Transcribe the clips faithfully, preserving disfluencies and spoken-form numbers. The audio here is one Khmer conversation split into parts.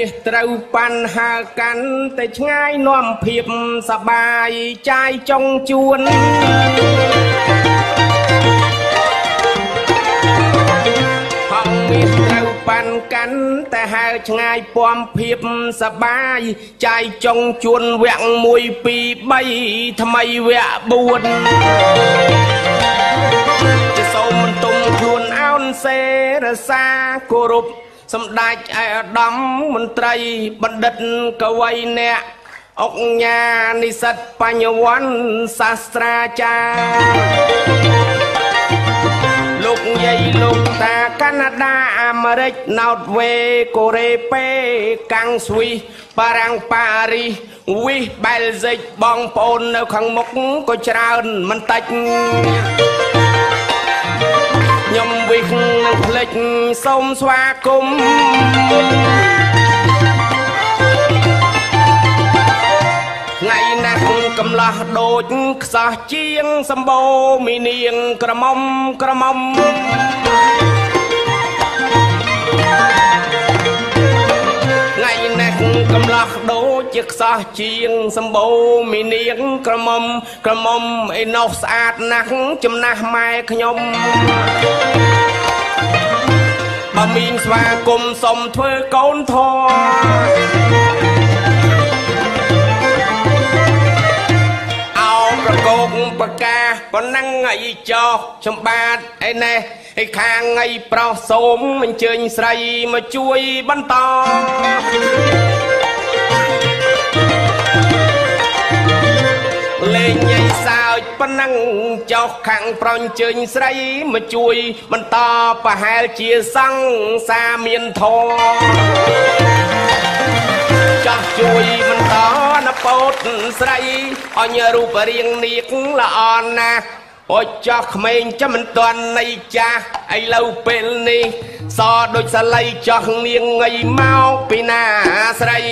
មាសត្រូវប៉ាន់ហើកាន់តែឆ្ងាយនាំភាពសបាយចាយចុងជួនហងមាសត្រូវប៉ាន់កាន់តែហើឆ្ងាយពំភាពសបាយចាយចុងជួនវគ្គមួយពីរបីថ្មីវគ្គបួនជាសូមបន្ទុំខ្លួនអោនសេរសាគោរពសម្ដេចឯកឧត្តមមន្ត្រីបណ្ឌិតកវីអ្នកអង្គញានិស្សិតបញ្ញវន្តសាស្ត្រាចារ្យលោកយាយលោកតាកាណាដាអាមេរិកណោតវេកូរ៉េពេកាំងស្វីសបារាំងប៉ារីសវីសបែលហ្សិកបងប្អូននៅខាងមុខក៏ច្រើនមិនតិចខ្ញុំវិសនឹងផ្លេចសូមស្វាគមន៍ថ្ងៃណាស់កំឡោះដូចខ្សោះជាងសម្បូរមីនាងក្រមុំក្រមុំថ្ងៃណាស់កំឡោះដូចជាខ្សោះជាងសម្បូរមីនាងក្រមុំក្រមុំអីនោះស្អាតណាស់ចំណាស់ម៉ែខ្ញុំបើមីងស្វាគមន៍សុំធ្វើកូនធម៌អោប្រកោកបកាប៉ុណ្ណឹងអីចោះចំបាទអីណេះឯខាងថ្ងៃប្រុសសូមអញ្ជើញស្រីមកជួយបន្តលេងញ៉ៃសើចប៉ុណ្ណឹងចោះខាងប្រុសអញ្ជើញស្រីមកជួយបន្តប្រហែលជាសង្សារមានធម៌ចាស់ជួយបន្តណពោតស្រីអញរូបរាងនាគល្អណាស់អូចោះក្មេងចាំមិនទាន់នៃចាស់ឥឡូវពេលនេះសដូចសលៃចោះនាងងៃមកពីណាស្រី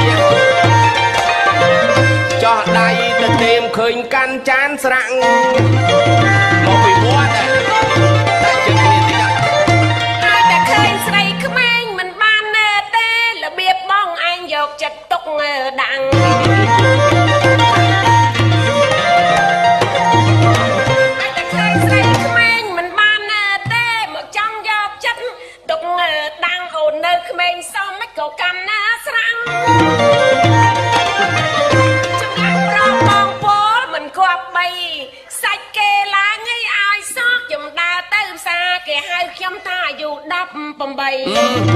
ចោះដៃទៅទេមឃើញកាន់ចានស្រាក់មកពីវត្តតែជិតគ្នាតិចហើយតែឃើញស្រីក្មេងមិនបានទេរបៀបបងឯងយកចិត្តទុកដាក់ក្មេងសមមិនក៏កាន់ណាស្រាំងចំណាក់ប្រងបងពលមិនគប់បីសាច់គេឡើងឲ្យឲ្យសោកខ្ញុំដើរទៅផ្សារគេហៅខ្ញុំថាអាយុដប់ប្រាំបី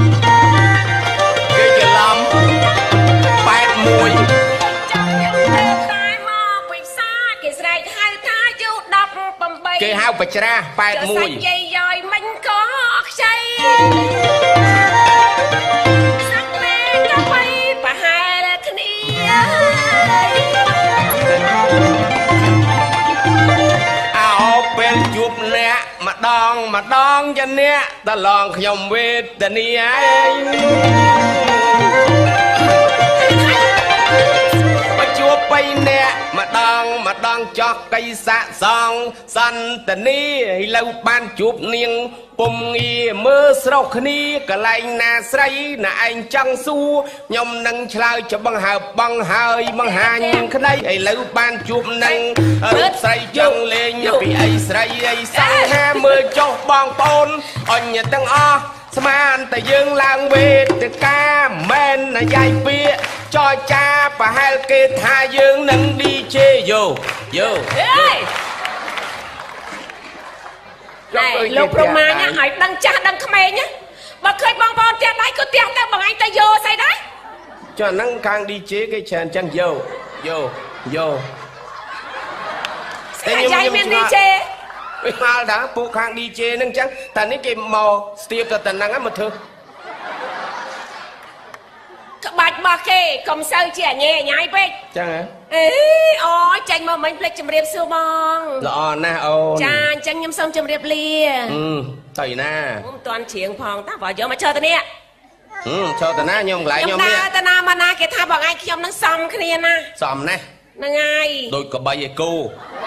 គេច្រឡំប៉ែតមួយចាំខ្ញុំទៅតែមកពីផ្សារគេស្រែកហៅថាអាយុដប់ប្រាំបីគេហៅបច្រាស់ប៉ែតមួយសាច់យាយយ៉យមិញក៏ខ្ចីជួបអ្នកម្ដងម្ដងចាអ្នកតឡងខ្ញុំវេទនាឯងមកជួបបីអ្នកម្ដងម្ដងចោះកៃសាក់សងសន្តានីឥឡូវបានជួបនាងពុំងាមើលស្រុកគ្នាកន្លែងណាស្រីណាឯងចង់សួរខ្ញុំនឹងឆ្លើយចបង្ហើបបងហើយបង្ហាញក្តីឥឡូវបានជួបនឹងរូបស្រីចង់លេងពីអីស្រីអីសង្ហាមើលចុះបងប្អូនអញទាំងអស់ស្មានតែយើងឡើងវេទិកាមែនណាយាយពាកចរចាប្រហែលគេថាយើងនឹង ឌី ជេ យោយោណែលោកប្រមាញឲ្យដឹងចាស់ដឹងក្មេងណាបើឃើញបងប្អូនផ្ទះដៃក៏ផ្ទះទៅបងឯងទៅយោស្អីដែរចុះហ្នឹងខាង ឌី ជេ គេច្រើនចឹងយោយោយោស្អីយាយមាន ឌី ជេ វាមកដែរពួកខាង ឌី ជេ ហ្នឹងចឹងតែនេះគេមកស្ទាបទៅតែហ្នឹងមកធ្វើក្បាច់របស់គេកុំសូវជាអញេអញ៉ៃពេកចឹងហ៎អេអូចាញ់មកមិញភ្លេចជម្រាបសួរបងល្អណាស់អូនចាអញ្ចឹងខ្ញុំសូមជម្រាបលាអឺទៅណាខ្ញុំមិនទាន់ជ្រៀងផងតាបើយកមកឈរទៅនេះហឹមឈរទៅណាខ្ញុំកន្លែងខ្ញុំនេះទៅណាមកណាគេថាបងឯងខ្ញុំនឹងសំគ្នាណាសំណាស់ហ្នឹងហើយដូចកបីឯគោ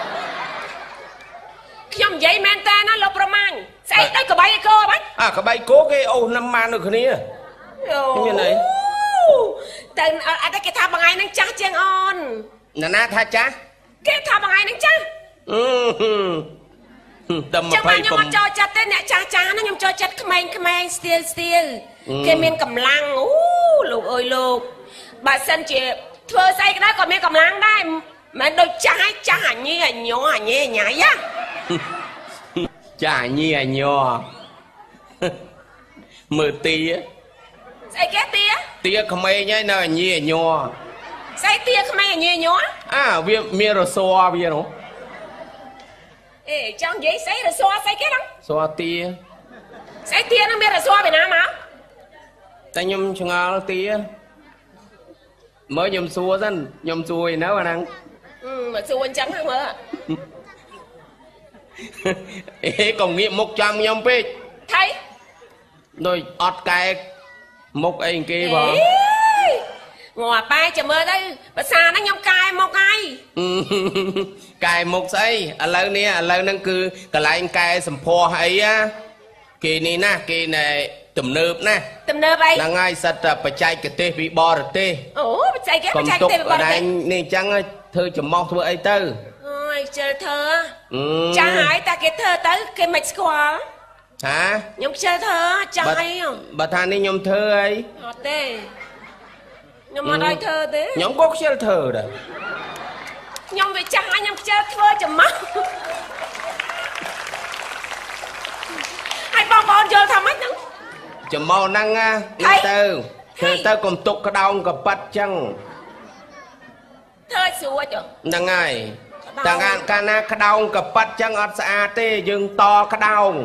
ខ្ញុំនិយាយមែនតើណាលោកប្រមាញ់ស្អីដូចកបីឯគោបាច់អាកបីគោគេអូសណាំបានដូចគ្នាមានអីតែអត់គេថាបងឯងនឹងចាស់ជាងអូនណាណាថាចាស់គេថាបងឯងនឹងចាស់អឺតែមកភ័យខ្ញុំអត់ចូលចិត្តទេអ្នកចាស់ចាស់ហ្នឹងខ្ញុំចូលចិត្តក្មេងក្មេងស្ទៀលស្ទៀលគេមានកម្លាំងអូលោកអើយលោកបើសិនជាធ្វើស្អីក៏ដោយក៏មានកម្លាំងដែរមិនដូចចាស់ឲ្យចាស់អញអញញអញញ៉ៃណាចាស់ញីអញមើលទាស្អីគេទាទាក្មេងហើយនៅអញញញស្អីទាក្មេងអញញអើវាមានរស័រវានោះអេចង់និយាយស្អីរស័រស្អីគេហ្នឹងស័រទាស្អីទាហ្នឹងមានរស័រពីណាមកតែខ្ញុំឆ្ងល់ទាមើលខ្ញុំសួរសិនខ្ញុំសួរឯនៅអាហ្នឹងអឺមកសួរអញ្ចឹងមើលអេកុំងាកមុខចាំខ្ញុំពេកថៃដូចអត់កែមុខអីគេបងងាប់បែរចាំមើលទៅភាសាហ្នឹងខ្ញុំកែមុខហើយកែមុខស្អីឥឡូវនេះឥឡូវហ្នឹងគឺកន្លែងកែសម្ផស្សអីណាគេនេះណាគេណែទំនើបណាទំនើបអីហ្នឹងហើយសិតតែបច្ចេកទេសពីបរទេសអូបច្ចេកទេសបច្ចេកទេសពីបរទេសនេះអញ្ចឹងធ្វើចំោះធ្វើអីទៅអើយជិលធ្វើចាស់ហើយតែគេធ្វើទៅគេមិនស្គាល់ហាខ្ញុំជិលធ្វើចាស់ហើយបើថានេះខ្ញុំធ្វើអីអត់ទេខ្ញុំអត់ឲ្យធ្វើទេខ្ញុំក៏ខ្ជិលធ្វើដែរខ្ញុំវាចាស់ហើយខ្ញុំខ្ជិលធ្វើចំោះហើយបងប្អូនយល់ថាម៉េចហ្នឹងចំោះហ្នឹងណាទៅធ្វើទៅកុំទុកក្តោងកប៉ាត់ចឹងធ្វើស្រួចហ្នឹងហើយតែកាលណាក្តោងកប៉ាត់ចឹងអត់ស្អាតទេយើងតក្តោង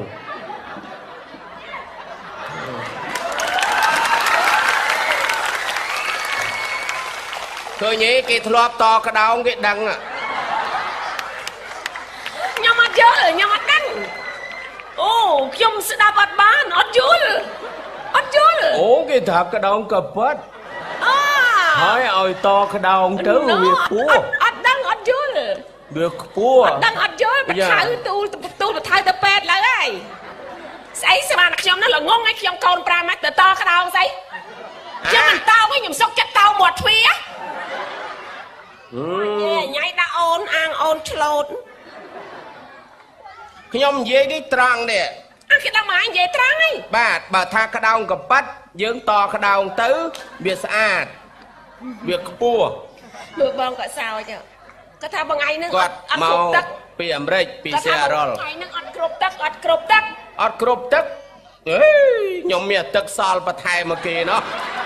ឃើញទេគេធ្លាប់តក្តោងគេដឹងខ្ញុំអត់យល់ខ្ញុំអត់ដឹងអូខ្ញុំស្ដាប់អត់បានអត់យល់អត់យល់អូគេថាក្តោងកប៉ាត់ហើយឲ្យតក្តោងទៅវាខ្ពស់អត់ដឹងអត់យល់វាខ្ពស់អត់ដឹងអត់យល់បថៅទូលទូលបថៅទៅពេទ្យឡើយហើយស្អីស្មានខ្ញុំនោះល្ងងឲ្យខ្ញុំកូនប្រាំម៉ាច់ទៅតក្តោងស្អីខ្ញុំមិនតោងទេខ្ញុំសុកចិត្តតោងមាត់ទ្វារអឺញ៉ៃដាក់អូនអាងអូនឆ្លូតខ្ញុំនិយាយនេះត្រង់នេះអើគេដឹងមកនិយាយត្រង់ហីបាទបើថាក្តោងកប៉ាត់យើងតក្តោងទៅវាស្អាតវាខ្ពស់មើលបងគាត់សើចគាត់ថាបងឯងនឹងអត់គ្រប់ទឹកពីអាមេរិកពីសេរ៉ុលថ្ងៃនឹងអត់គ្រប់ទឹកអត់គ្រប់ទឹកអត់គ្រប់ទឹកអេខ្ញុំមានទឹកសល់បន្ថែមមកគេណោះ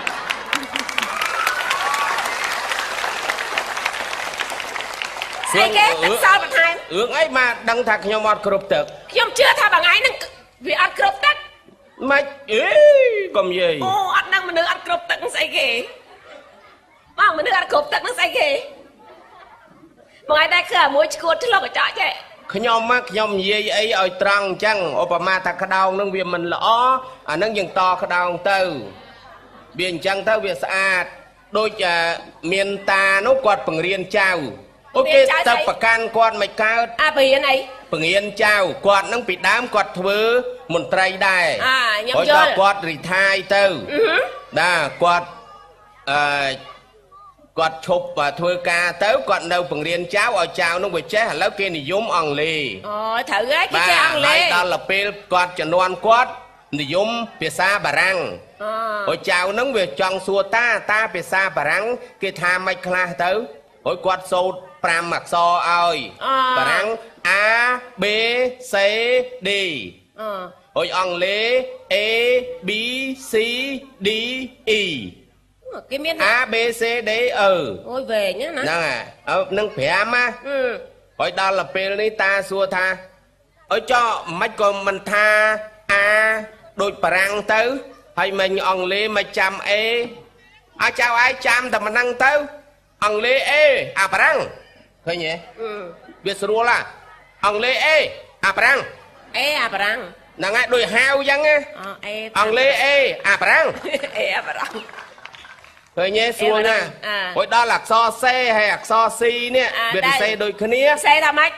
ស្អីគេទឹកសល់បន្ថែមរឿងអីមកដឹងថាខ្ញុំអត់គ្រប់ទឹកខ្ញុំជឿថាបងឯងនឹងវាអត់គ្រប់ទឹកម៉េចអេកុំនិយាយអូអត់ដឹងមនុស្សអត់គ្រប់ទឹកស្អីគេបងមនុស្សអត់គ្រប់ទឹកស្អីគេបងឯងតែគឺអាមួយឈួតឆ្លុកកញ្ចក់ចេះខ្ញុំមកខ្ញុំនិយាយអីឲ្យត្រង់អញ្ចឹងឧបមាថាក្តោងនឹងវាមិនល្អអានឹងយើងតក្តោងទៅវាអញ្ចឹងទៅវាស្អាតដូចមានតានោះគាត់បង្រៀនចៅអូគេទៅប្រកាន់គាត់មិនកើតអាបង្រៀនអីបង្រៀនចៅគាត់នឹងពីដើមគាត់ធ្វើមន្ត្រីដែរអាខ្ញុំយល់គាត់រីថាយទៅណាគាត់អឺគាត់ឈប់ធ្វើការទៅគាត់នៅបង្រៀនចៅឲ្យចៅនោះវាចេះឥឡូវគេនិយមអង់គ្លេសអូត្រូវហើយគេចេះអង់គ្លេសដល់ពេលគាត់ជំនាន់គាត់និយមភាសាបារាំងអូចៅនឹងវាចង់សួរតាតាភាសាបារាំងគេថាមិនខ្លះទៅអូគាត់សូត្រប្រាំអក្សរឲ្យបារាំង A B C D អូអង់គ្លេស A B C D E គេមាន A B C D E អូយវែងណាហ្នឹងហើយនឹងប្រាំណាហើយដល់ពេលនេះតាសួរថាអើចោមិនក៏មិនថា A ដូចបារាំងទៅហើយមិញអង់គ្លេសមិនចាំ A ឲ្យចៅឯងចាំតែមិនហ្នឹងទៅអង់គ្លេស A អាបារាំងឃើញទេវាស្រួលហ่ะអង់គ្លេស A អាបារាំង A អាបារាំងហ្នឹងហើយដូចហាវអញ្ចឹងណាអង់គ្លេស A អាបារាំង A អាបារាំងឃើញទេស្រួលណាស់ហើយដល់អក្សរ C ហើយអក្សរ C នេះវាពិសេសដូចគ្នា C ថាម៉េច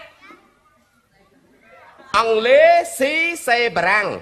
អង់គ្លេស C C បារាំង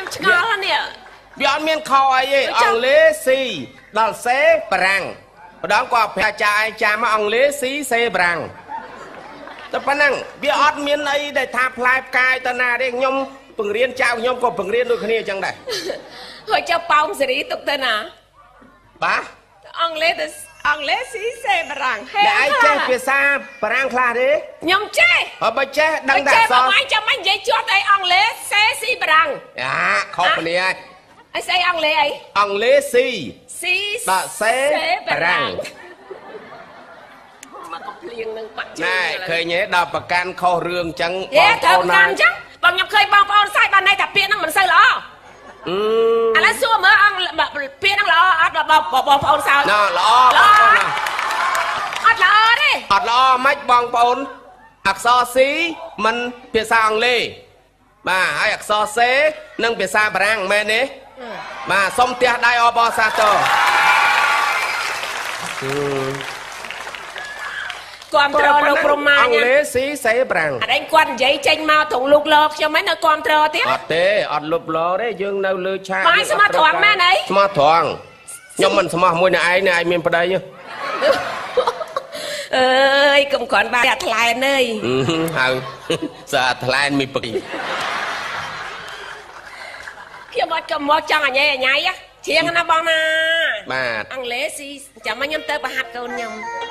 ឆ្ងល់នេះវាអត់មានខអីទេអង់គ្លេសស៊ីដល់សេបារាំងម្ដងក៏ប្រាចាយចាំមកអង់គ្លេសស៊ីសេបារាំងតែប៉ុណ្ណឹងវាអត់មានអីដែលថាផ្លែផ្កាយទៅណាទេខ្ញុំបង្រៀនចៅខ្ញុំក៏បង្រៀនដូចគ្នាអញ្ចឹងដែរហើយចៅប៉ោមសេរីទុកទៅណាបាទអង់គ្លេសទៅអង់គ្លេសស៊ីសេបារាំងហេតែឯងចេះភាសាបារាំងខ្លះទេខ្ញុំចេះហើយបើចេះដឹងតែអក្សរបងឯងចាំមិននិយាយជាប់អីអង់គ្លេសសេស៊ីបារាំងអាខុសគ្នាហើយអីស្អីអង់គ្លេសអីអង់គ្លេសស៊ីស៊ីដល់សេបារាំងមកកំភ្លៀងនឹងបាក់ជើងណែឃើញទេដល់ប្រកាន់ខុសរឿងអញ្ចឹងបងប្អូនណាអញ្ចឹងបងខ្ញុំឃើញបងប្អូនសាយបានន័យថាពាក្យហ្នឹងមិនសូវល្អអឺឥឡូវសួរមើលអង្គពាក្យហ្នឹងល្អអត់បងបងប្អូនសាយណ៎ល្អបងប្អូនណាអត់ល្អទេអត់ល្អមិនបងប្អូនអក្សរ C មិនភាសាអង់គ្លេសបាទហើយអក្សរ C និងភាសាបារាំងមែនទេបាទសុំផ្ទះដៃអបអសាទរគាំទ្រលោកព្រហ្មាអង់គ្លេសស៊ីសេបារាំងអត់ឯងគាត់និយាយចេញមកត្រង់លោកលោកខ្ញុំហ្នឹងនៅគាំទ្រទៀតអត់ទេអត់លុបលោទេយើងនៅលើឆាកបាយស្មោះត្រង់មែនអីស្មោះត្រង់ខ្ញុំមិនស្មោះមួយនឹងឯងនឹងឯងមានប្តីអើយកុំគ្រាន់បានអាថ្លែនអើយហើយសាថ្លែនមីពីខ្ញុំអត់ក៏មកចង់អញ៉ៃអញ៉ៃជ្រៀងណាបងណាបាទអង់គ្លេសស៊ីចាំមកខ្ញុំទៅប្រហាត់កូនខ្ញុំ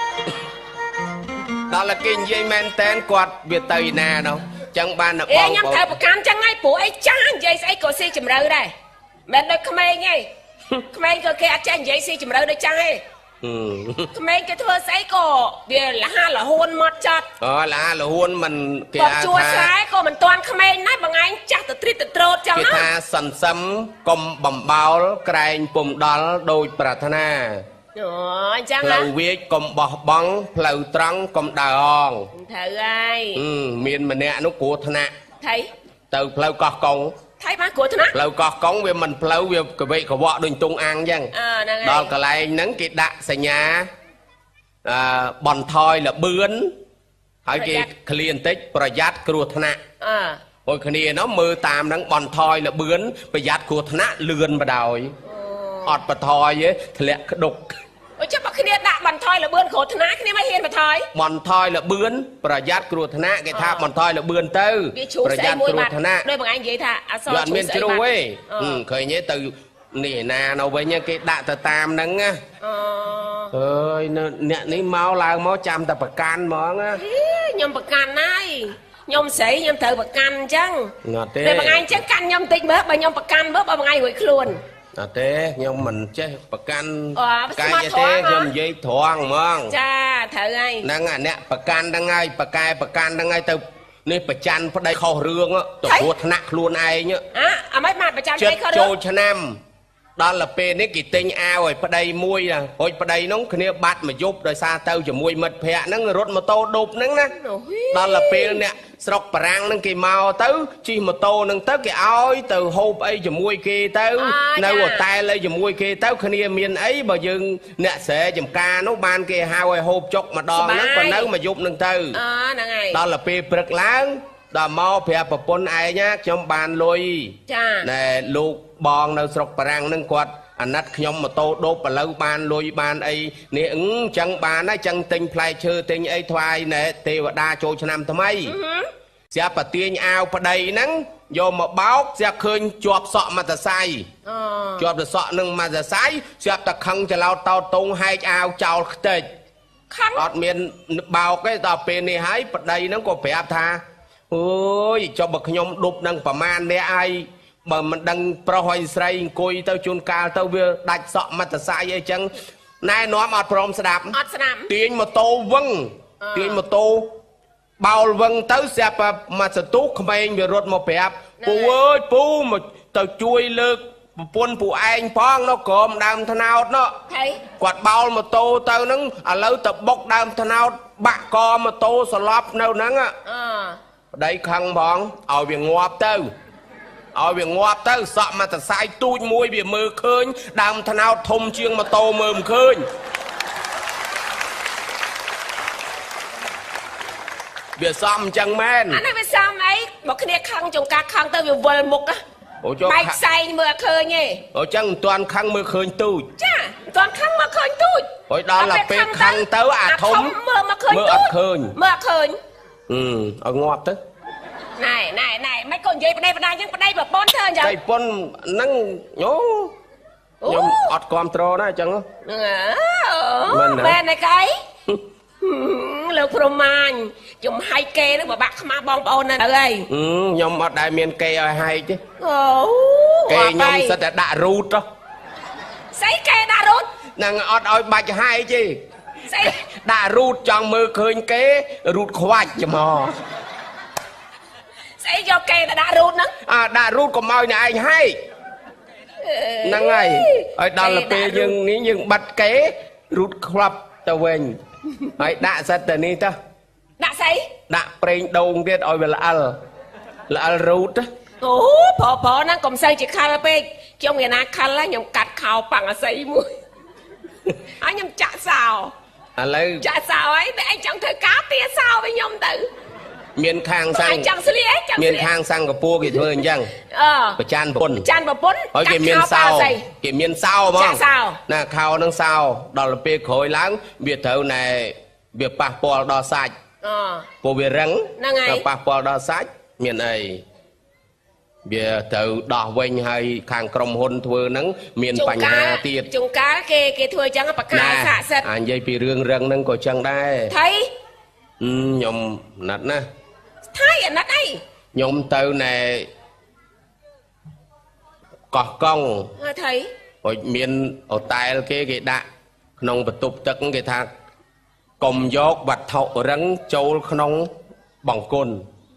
ដល់តែគេនិយាយមែនតែនគាត់វាទៅឯណានោះចឹងបានដល់បងខ្ញុំត្រូវប្រកាន់ចឹងហើយព្រោះអីចាស់និយាយស្អីក៏ស៊ីជំរឿដែរមិនដូចក្មេងទេក្មេងក៏គេអត់ចេះនិយាយស៊ីជំរឿដូចចាស់ទេក្មេងគេធ្វើស្អីក៏វាលះលហួនមកចត់អូលះលហួនមិនគេថាជួស្រែក៏មិនតាន់ក្មេងណាស់បងឯងចាស់ទៅត្រិតទៅត្រោតចឹងណាគេថាសន្សំកុំបំបោលក្រែងពុំដល់ដូចប្រាថ្នាអូអញ្ចឹងផ្លូវវាចកុំបោះបង់ផ្លូវត្រង់កុំដើរអងត្រូវហើយមានម្នាក់នោះគ្រោះថ្នាក់ថៃទៅផ្លូវកោះកុងថៃបានគ្រោះថ្នាក់ផ្លូវកោះកុងវាមិនផ្លូវវាកវេកវក់ដូចទងអាំងអញ្ចឹងដល់កន្លែងហ្នឹងគេដាក់សញ្ញាអឺបន្ថយលបឿនហើយគេឃ្លាបន្តិចប្រយ័ត្នគ្រោះថ្នាក់អឺពួកគ្នានោះមើលតាមហ្នឹងបន្ថយលបឿនប្រយ័ត្នគ្រោះថ្នាក់លឿនបដ ாய் អត់បន្ថយទេធ្លាក់ក្ដុកអូចាំបើគ្នាដាក់បន្ថយលបឿនគ្រោះថ្នាក់គ្នាមិនហ៊ានបន្ថយបន្ថយលបឿនប្រយ័ត្នគ្រោះថ្នាក់គេថាបន្ថយលបឿនទៅប្រយ័ត្នគ្រោះថ្នាក់ដោយបងឯងនិយាយថាអសរអត់មានជ្រុះទេឃើញទេទៅនេះណានៅវិញគេដាក់ទៅតាមហ្នឹងណាអើយអ្នកនេះមកឡើងមកចាំតែប្រកាន់ហ្មងណាខ្ញុំប្រកាន់ហើយខ្ញុំស្រីខ្ញុំត្រូវប្រកាន់អញ្ចឹងអត់ទេតែបងឯងអញ្ចឹងកាន់ខ្ញុំតិចមើលបើខ្ញុំប្រកាន់មើលបើបងឯងរួចខ្លួនអត់ទេខ្ញុំមិនចេះប្រកាន់កាយទេខ្ញុំនិយាយត្រង់ហ្មងចាត្រូវហើយហ្នឹងអាអ្នកប្រកាន់ហ្នឹងហើយប្រកែប្រកាន់ហ្នឹងហើយទៅនេះប្រច័នប្តីខុសរឿងទៅគ្រោះថ្នាក់ខ្លួនឯងអ่ะអាម៉េចបានប្រច័នប្តីខុសរឿងចូលឆ្នាំដល់ទៅពេលនេះគេទិញអាវឲ្យប្តីមួយរួចប្តីនោះគ្នាបាត់មកយប់ដោយសារទៅជាមួយមិត្តភ័ក្ដិហ្នឹងរត់ម៉ូតូដប់ហ្នឹងណាដល់ទៅពេលអ្នកស្រុកបារាំងហ្នឹងគេមកទៅជិះម៉ូតូហ្នឹងទៅគេឲ្យទៅហូបអីជាមួយគេទៅនៅហូតែលអីជាមួយគេទៅគ្នាមានអីបើយើងអ្នកស្រែចំការនោះបានគេហៅឲ្យហូបចុកម្ដងហ្នឹងក៏នៅមកយប់ហ្នឹងទៅអហ្នឹងហើយដល់ទៅពេលព្រឹកឡើងដល់មកប្រាប់ប្រពន្ធឯងណាខ្ញុំបានលុយចាណែលោកបងនៅស្រុកបារាំងហ្នឹងគាត់អាណិតខ្ញុំម៉ូតូដប់ឥឡូវបានលុយបានអីនេះអញ្ចឹងបានហើយចឹងទិញផ្លែឈើទិញអីថ្វាយណែទេវតាចូលឆ្នាំថ្មីស្រាប់ប្រទាញអាវប្តីហ្នឹងយកមកបោកស្រាប់ឃើញជាប់សក់មតស័យជាប់ទៅសក់នឹងមតស័យស្រាប់តែខឹងចឡោតតោតងហែកអាវចោលខ្ទេចខឹងអត់មានបោកទេដល់ពេលនេះហើយប្តីហ្នឹងក៏ប្រាប់ថាអូយចុះបើខ្ញុំដប់នឹងប្រមាណអ្នកឯងបើមិនដឹងប្រុសហើយស្រីអង្គុយទៅជួនកាលទៅវាដាច់សក់មត្តសាយអីចឹងណែនាំអត់ព្រមស្ដាប់អត់ស្ដាប់ទាញម៉ូតូវឹងទាញម៉ូតូបោលវឹងទៅស្រាប់មកសន្ទុះក្មេងវារត់មកប្រាប់ពូអើយពូមកទៅជួយលើកប្រពន្ធពូឯងផងនោះក្រោមដើមថ្នោតនោះគាត់បោលម៉ូតូទៅហ្នឹងឥឡូវទៅបុកដើមថ្នោតបាក់កម៉ូតូស្លាប់នៅហ្នឹងអឺប្តីខឹងផងឲ្យវាងាប់ទៅឲ្យវាងាប់ទៅសក់មកតសាយទូចមួយវាមើលឃើញដើមថ្នោតធំជាងម៉ូតូមើលមិនឃើញវាសមអញ្ចឹងមែនអានេះវាសមអីបើគ្នាខឹងចង្កាខឹងទៅវាវិលមុខបែកផ្សែងមើលឃើញទេអូចឹងមិនទាន់ខឹងមើលឃើញទូចចាមិនទាន់ខឹងមើលឃើញទូចហើយដល់តែពេលខឹងទៅអាធំមើលមកឃើញទូចមើលអត់ឃើញមើលអត់ឃើញអឺឲ្យងាប់ទៅណែណែណែមិនក៏និយាយប្តីប្តាអញ្ចឹងប្តីប្រពន្ធធ្វើអញ្ចឹងប្តីប្រពន្ធហ្នឹងញោខ្ញុំអត់គ្រប់ត្រណាអញ្ចឹងហ្នឹងមែនទេកៃលើព្រមាញខ្ញុំហែកគេនឹងបបាក់ខ្មាស់បងប្អូនណាស់ហើយខ្ញុំអត់ដែលមានគេឲ្យហែកទេអូគេខ្ញុំសិតតែដាក់រូតស្អីគេដាក់រូតហ្នឹងអត់ឲ្យបាច់ហែកទេស្អីដាក់រូតចង់មើលឃើញគេរូតខ្វាច់ច្មោស្អីយកគេទៅដាក់រូតហ្នឹងអាដាក់រូតកុំឲ្យអ្នកឯងហែកហ្នឹងហើយឲ្យដល់ពេលយើងនេះយើងបាត់គេរូតខ្វាប់ទៅវិញហើយដាក់សិតតែនេះទៅដាក់ស្អីដាក់ប្រេងដូងទៀតឲ្យវាល្អិលល្អិលរូតអូប្រប្រហ្នឹងកុំសូវជាខលពេកខ្ញុំគេណាខលខ្ញុំកាត់ខោប៉ាំងអាស័យមួយហើយខ្ញុំចាក់សោឥឡូវចាក់សោហើយតែឯងចង់ធ្វើការទាសោឲ្យខ្ញុំទៅមានខាងសាំងចង់ស្លៀកចង់មានខាងសាំងកពួរគេធ្វើអញ្ចឹងអឺប្រច័នប្រពន្ធប្រច័នប្រពន្ធហើយគេមានសោគេមានសោហ្មងចាក់សោណាខោនឹងសោដល់ពេលក្រោយឡើងវាត្រូវណែវាប៉ះពាល់ដល់សាច់អឺព្រោះវារឹងហ្នឹងហើយប៉ះពាល់ដល់សាច់មានអីវាត្រូវដោះវិញហើយខាងក្រុមហ៊ុនធ្វើហ្នឹងមានបញ្ហាទៀតជុងកាលគេគេធ្វើអញ្ចឹងបកកាយស័ក្តិសិទ្ធិអានិយាយពីរឿងរឹងហ្នឹងក៏ចឹងដែរថៃខ្ញុំណាត់ណាថៃអាណិតអីខ្ញុំទៅណែកោះកុងអើថៃហូចមានអូតែលគេគេដាក់ក្នុងបន្ទប់ទឹកគេថាកុំយកវត្ថុរឹងចូលក្នុងបង្គន់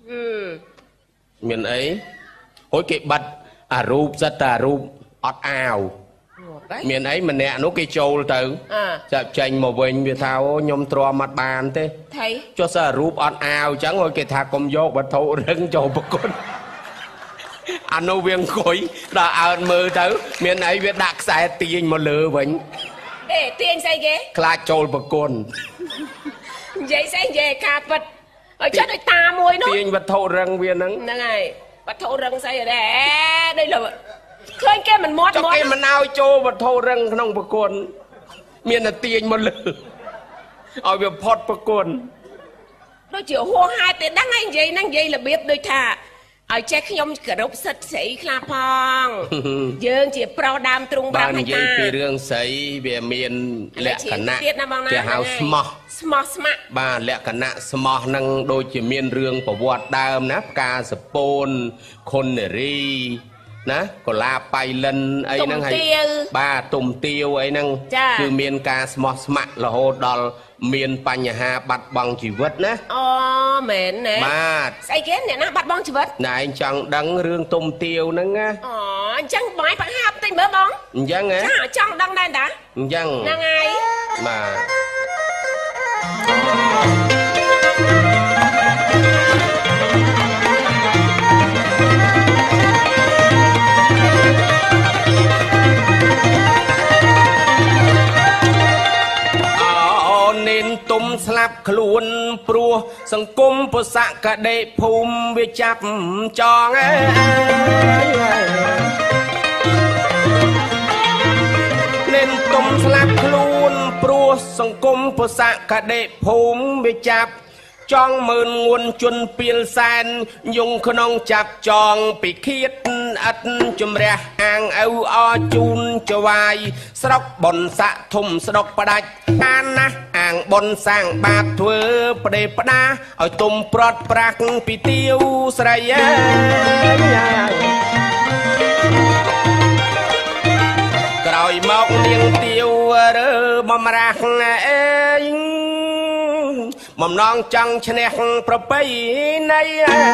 មានអីហូចគេបាត់អារូបសិតតែរូបអត់អាវមានអីម្នាក់នោះគេចូលទៅចាប់ចេញមកវិញវាថាអូខ្ញុំទ្រាំអត់បានទេថៃចុះសើរូបអត់អាវអញ្ចឹងគេថាកុំយកវត្ថុរឹងចូលបង្គន់អានោះវាអង្គុយដល់អើតមើលទៅមានអីវាដាក់ខ្សែទាញមកលើវិញអេទាញស្អីគេខ្លាចចូលបង្គន់និយាយស្អីនិយាយការពិតឲ្យចិត្តដូចតាមួយនោះទាញវត្ថុរឹងវាហ្នឹងហ្នឹងហើយវត្ថុរឹងស្អីដែរដូចលើឃើញគេមិនមាត់មាត់គេមិនឲ្យចូលវត្ថុរឹងក្នុងប្រគុណមានតែទាញមកលើឲ្យវាផុតប្រគុណដូចជាហួសហេតុទេដឹងហើយនិយាយហ្នឹងនិយាយរបៀបដូចថាឲ្យចេះខ្ញុំគោរពសិទ្ធិស្រីខ្លះផងយើងជាប្រុសដើមទ្រូងប្រាំហិតានិយាយពីរឿងស្រីវាមានលក្ខណៈគេហៅស្មោះស្មោះស្ម័គ្របាទលក្ខណៈស្មោះហ្នឹងដូចជាមានរឿងប្រវត្តិដើមណាផ្កាសពូនខុននារីណាកូឡាបៃលិនអីហ្នឹងហើយបាទទុំទាវអីហ្នឹងគឺមានការស្មោះស្ម័គ្ររហូតដល់មានបញ្ហាបាត់បង់ជីវិតណាអូមែនណាបាទស្អីគេអ្នកណាបាត់បង់ជីវិតណែឯងចង់ដឹងរឿងទុំទាវហ្នឹងណាអូអញ្ចឹងបងបង្ហាប់តិចមើលបងអញ្ចឹងហ៎ចាចង់ដឹងដែរតាអញ្ចឹងហ្នឹងហើយបាទទុំស្លាប់ខ្លួនព្រោះសង្គមពុសកដេភូមិវាចាប់ចងអើនេនទុំស្លាប់ខ្លួនព្រោះសង្គមពុសកដេភូមិវាចាប់ចង់មើលងួនជន់ពីលសែនយងក្នុងចាប់ចងពីឃាតអិតជំរះអាងឪអជូនចវាយស្រុកបនស័កធំស្រុកផ្ដាច់អានណាស់អាងបនសាងបាបធ្វើប្តេផ្ដាឲ្យទុំប្រត់ប្រាក់ពីទាវស្រីអើយក្រោយមកនាងទាវរើបំរាស់អេបំណងចង់ឈ្នះប្រពៃណី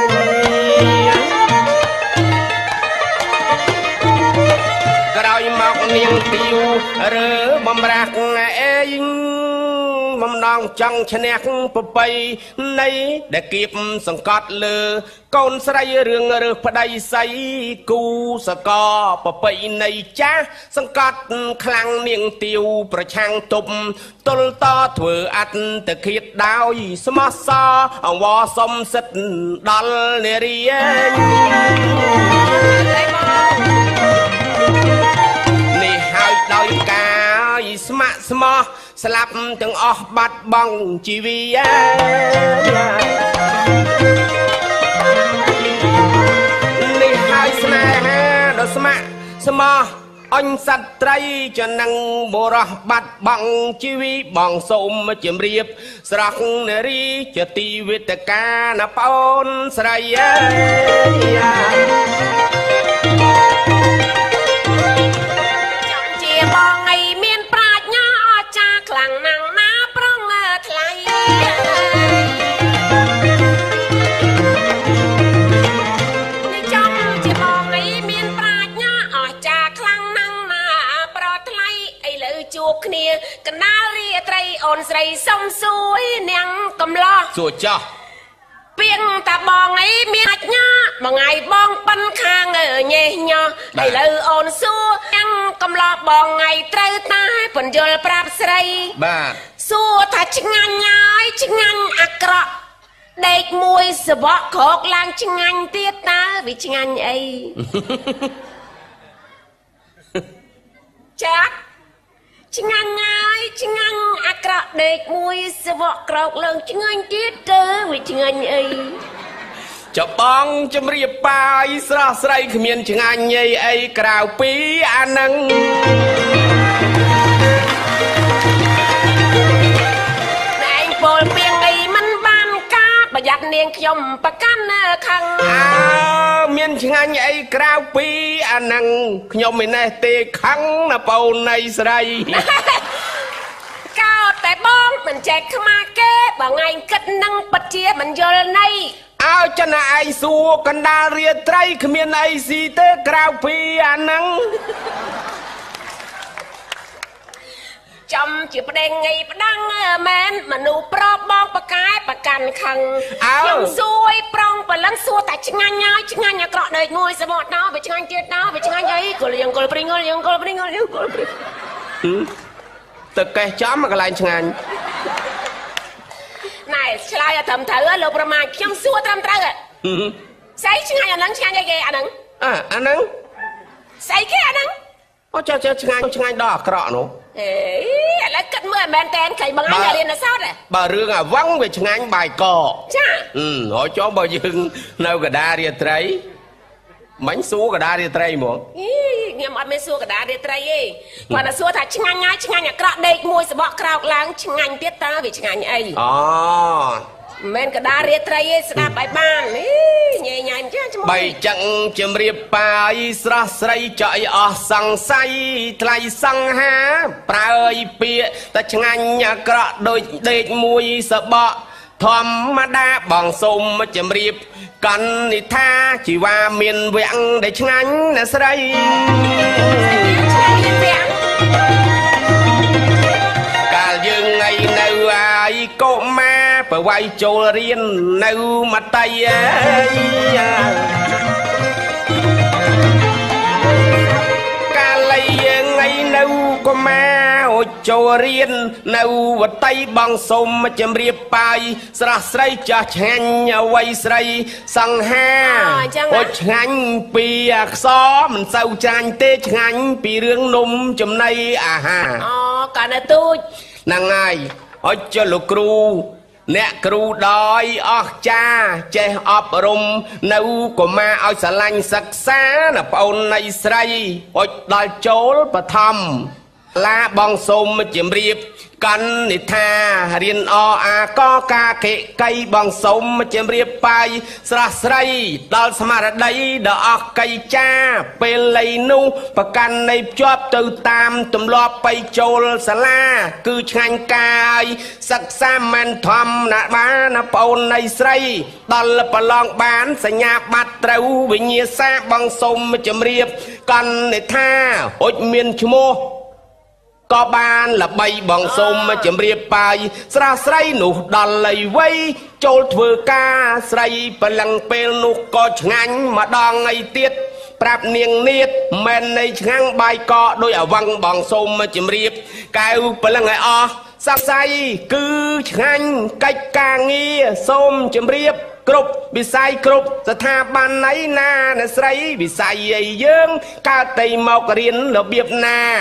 ក្រោយមកនាងទាវរើបំរាស់អេបំណងចង់ឈ្នះប្រពៃណីដែលគៀបសង្កត់លើកូនស្រីរឿងរើសប្តីស័យគូសកប្រពៃណីចាស់សង្កត់ខ្លាំងនាងទាវប្រឆាំងទប់ទល់តធ្វើអត្តទៅឃាតដោយស្មោះសរអង្វរសុំសិទ្ធដល់នារីស្ម័គ្រស្មោះស្លាប់ទាំងអស់បាត់បង់ជីវិតនេះហើយស្នេហាដ៏ស្ម័គ្រស្មោះអញសត្វត្រីចំណឹងបរោះបាត់បង់ជីវិតបងសូមជម្រាបស្រស់នារីជាទីវេទិកាណាប្អូនស្រីអើយចាំជាបងឯមានប្រាជ្ញាអស្ចារ្យខ្លាំងណាស់ណាប្រងថ្លៃចាំជាបងឯមានប្រាជ្ញាអស្ចារ្យខ្លាំងណាស់ណាប្រថ្លៃឥឡូវជួបគ្នាកណ្ដាលរាត្រីអូនស្រីសុំសួយនាងកំឡោះសួរចោះពីងតាបងអីមានអាជ្ញាមួយថ្ងៃបងប៉ិនខាងញេះញោះឥឡូវអូនសួរទាំងកំឡោះបងថ្ងៃត្រូវតែបញ្យល់ប្រាប់ស្រីបាទសួរថាឆ្ងាញ់ហើយឆ្ងាញ់អាក្រក់ដេកមួយសបកក្រោកឡើងឆ្ងាញ់ទៀតតើវាឆ្ងាញ់អីចាក់ឆ្ងាញ់ហើយឆ្ងាញ់អាក្រក់ដេកមួយសបកក្រោកឡើងឆ្ងាញ់ទៀតទៅវាឆ្ងាញ់អីចបងជំរាបបាយស្រស់ស្រីគ្មានឆ្ងាញ់អីអីក្រៅពីអានឹងឯងពលពីងអីមិនបានការប្រយ័ត្ននាងខ្ញុំប្រកាន់ខាងអើមានឆ្ងាញ់អីក្រៅពីអានឹងខ្ញុំមិនណេះទេខឹងណាបូននៃស្រីកោតែបងមិនចេះខ្មាស់គេបើថ្ងៃគិតនឹងពិតជាមិនយល់ន័យអើចំណាឯងសួរកណ្ដាលរាត្រីគ្មានអីស៊ីទេក្រៅពីអានឹងចំជាប្តេងងៃផ្ដាំងមែនមនុស្សប្របបងបកែប្រកាន់ខឹងខ្ញុំសួយប្រងបលឹងសួរតែឆ្ងាញ់ហើយឆ្ងាញ់អាក្រក់ដេកមួយសបត់ដល់វាឆ្ងាញ់ទៀតដល់វាឆ្ងាញ់អីគល់យើងគល់ព្រីងល់យើងគល់ព្រីងល់យើងគល់ព្រីទឹកកេះចំកន្លែងឆ្ងាញ់ណែឆ្លើយឲ្យត្រឹមត្រូវលោកប្រមាថខ្ញុំសួរត្រឹមត្រូវស្អីឆ្ងាញ់អានឹងឆ្ងាញ់អីគេអានឹងអើអានឹងស្អីគេអានឹងអូចាចាឆ្ងាញ់ឆ្ងាញ់ដល់អាក្រក់នោះអេឥឡូវគិតមើលមែនតែនគេបងឯងរៀននៅសតបើរឿងអាវ៉ងវាឆ្ងាញ់បាយកកចាអឺហើយចុះបើយើងនៅកដារាត្រីមិញសួរកដារាត្រីហ្មងអីខ្ញុំអត់មានសួរកដារាត្រីទេគាត់តែសួរថាឆ្ងាញ់ហើយឆ្ងាញ់អាក្រក់ដេកមួយសបកក្រោកឡើងឆ្ងាញ់ទៀតតើវាឆ្ងាញ់អីអូមែនកដារាត្រីទេស្ដាប់ឲ្យបានអីញ៉ៃញ៉ៃចាឈ្មោះបីចឹងជំរាបបាយស្រស់ស្រីចឲ្យអស់សង្ស័យថ្លៃសង្ហាប្រើឲ្យពាក្យតែឆ្ងាញ់អាក្រក់ដូចដេកមួយសបកធម្មតាបងសូមជំរាបកនិដ្ឋាជីវ៉ាមានវាំងដែលឆ្ងាញ់ណាស្រីកាលយើងថ្ងៃនៅអាយកុមារប្រវាយចូលរៀននៅមត្តេយ្យកាលយើងថ្ងៃនៅកុមារចូលរៀននៅវត្តៃបងសូមជំរាបបាយស្រស់ស្រីចាស់ឆ្ងាញ់អ្វីស្រីសង្ហាអូឆ្ងាញ់ពីអក្សរមិនសូវចាញ់ទេឆ្ងាញ់ពីរឿងនំចំណីអាហារអូកាលនៅទូចហ្នឹងហើយអុចលោកគ្រូអ្នកគ្រូដោយអស្ចារ្យចេះអប់រំនៅកុមារឲ្យស្រឡាញ់សិក្សាណាប្អូននៃស្រីអុចដល់ចូលបឋមឡាបងសូមជំរាបកនិដ្ឋារៀនអអាកកាកេកៃបងសូមជំរាបបាយស្រស់ស្រីដល់ស្មារតីដ៏អស់កៃចាពេលលៃនោះប្រកាន់នៃភ្ជាប់ទៅតាមទម្លាប់បៃចូលសាលាគឺឆ្ងាញ់កាយសិក្សាមិនធម្មតាបានប្អូននៃស្រីដល់ប្រឡងបានសញ្ញាបត្រត្រូវវិញ្ញាសាបងសូមជំរាបកនិដ្ឋាអុចមានឈ្មោះក៏បានល្បីបងសូមជំរាបបាយស្រស់ស្រីនោះដល់លៃវ័យចូលធ្វើការស្រីប្រឡឹងពេលនោះក៏ឆ្ងាញ់ម្ដងឯទៀតប្រាប់នាងនាតមិននៃឆ្ងាំងបាយកកដោយអវង្សបងសូមជំរាបកែវប្រឡឹងឲ្យអស់សក្ស័យគឺឆ្ងាញ់កិច្ចការងារសូមជំរាបគ្រប់វិស័យគ្រប់ស្ថាប័នណៃណាអ្នកស្រីវិស័យអីយើងកើតតែមករៀនរបៀបណា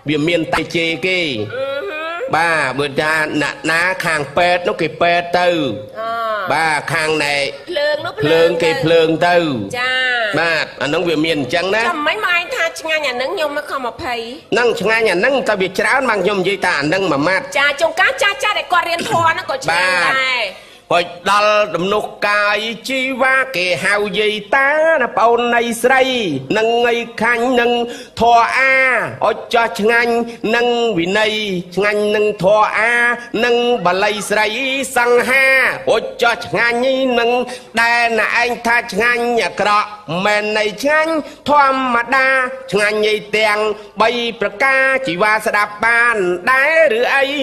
វាមានតែជេគេបាទបើថាអ្នកណាខាងពេទ្យនោះគេពេទ្យទៅបាទខាងណែភ្លើងនោះភ្លើងគេភ្លើងទៅចាបាទអានឹងវាមានអញ្ចឹងណាចាំមិនមកឯងថាឆ្ងាញ់អានឹងខ្ញុំមកខំម្ភៃហ្នឹងឆ្ងាញ់អានឹងតែវាច្រើនមកខ្ញុំនិយាយថាអានឹងមួយម៉ាត់ចាចុងការចាស់ចាស់ដែលគាត់រៀនធម៌ហ្នឹងក៏ឆ្ងាញ់ដែរហុចដល់ដំណុះកាយជីវ៉ាគេហៅយាយតាណាប្អូននៃស្រីនឹងងៃខាញ់នឹងធរអាអុចចោះឆ្ងាញ់នឹងវិន័យឆ្ងាញ់នឹងធរអានឹងបល័យស្រីសង្ហាអុចចោះឆ្ងាញ់នឹងដែលណាឯងថាឆ្ងាញ់អាក្រក់មិននៃឆ្ងាញ់ធម្មតាឆ្ងាញ់យីទាំងបីប្រការជីវ៉ាស្ដាប់បានដែរឬអី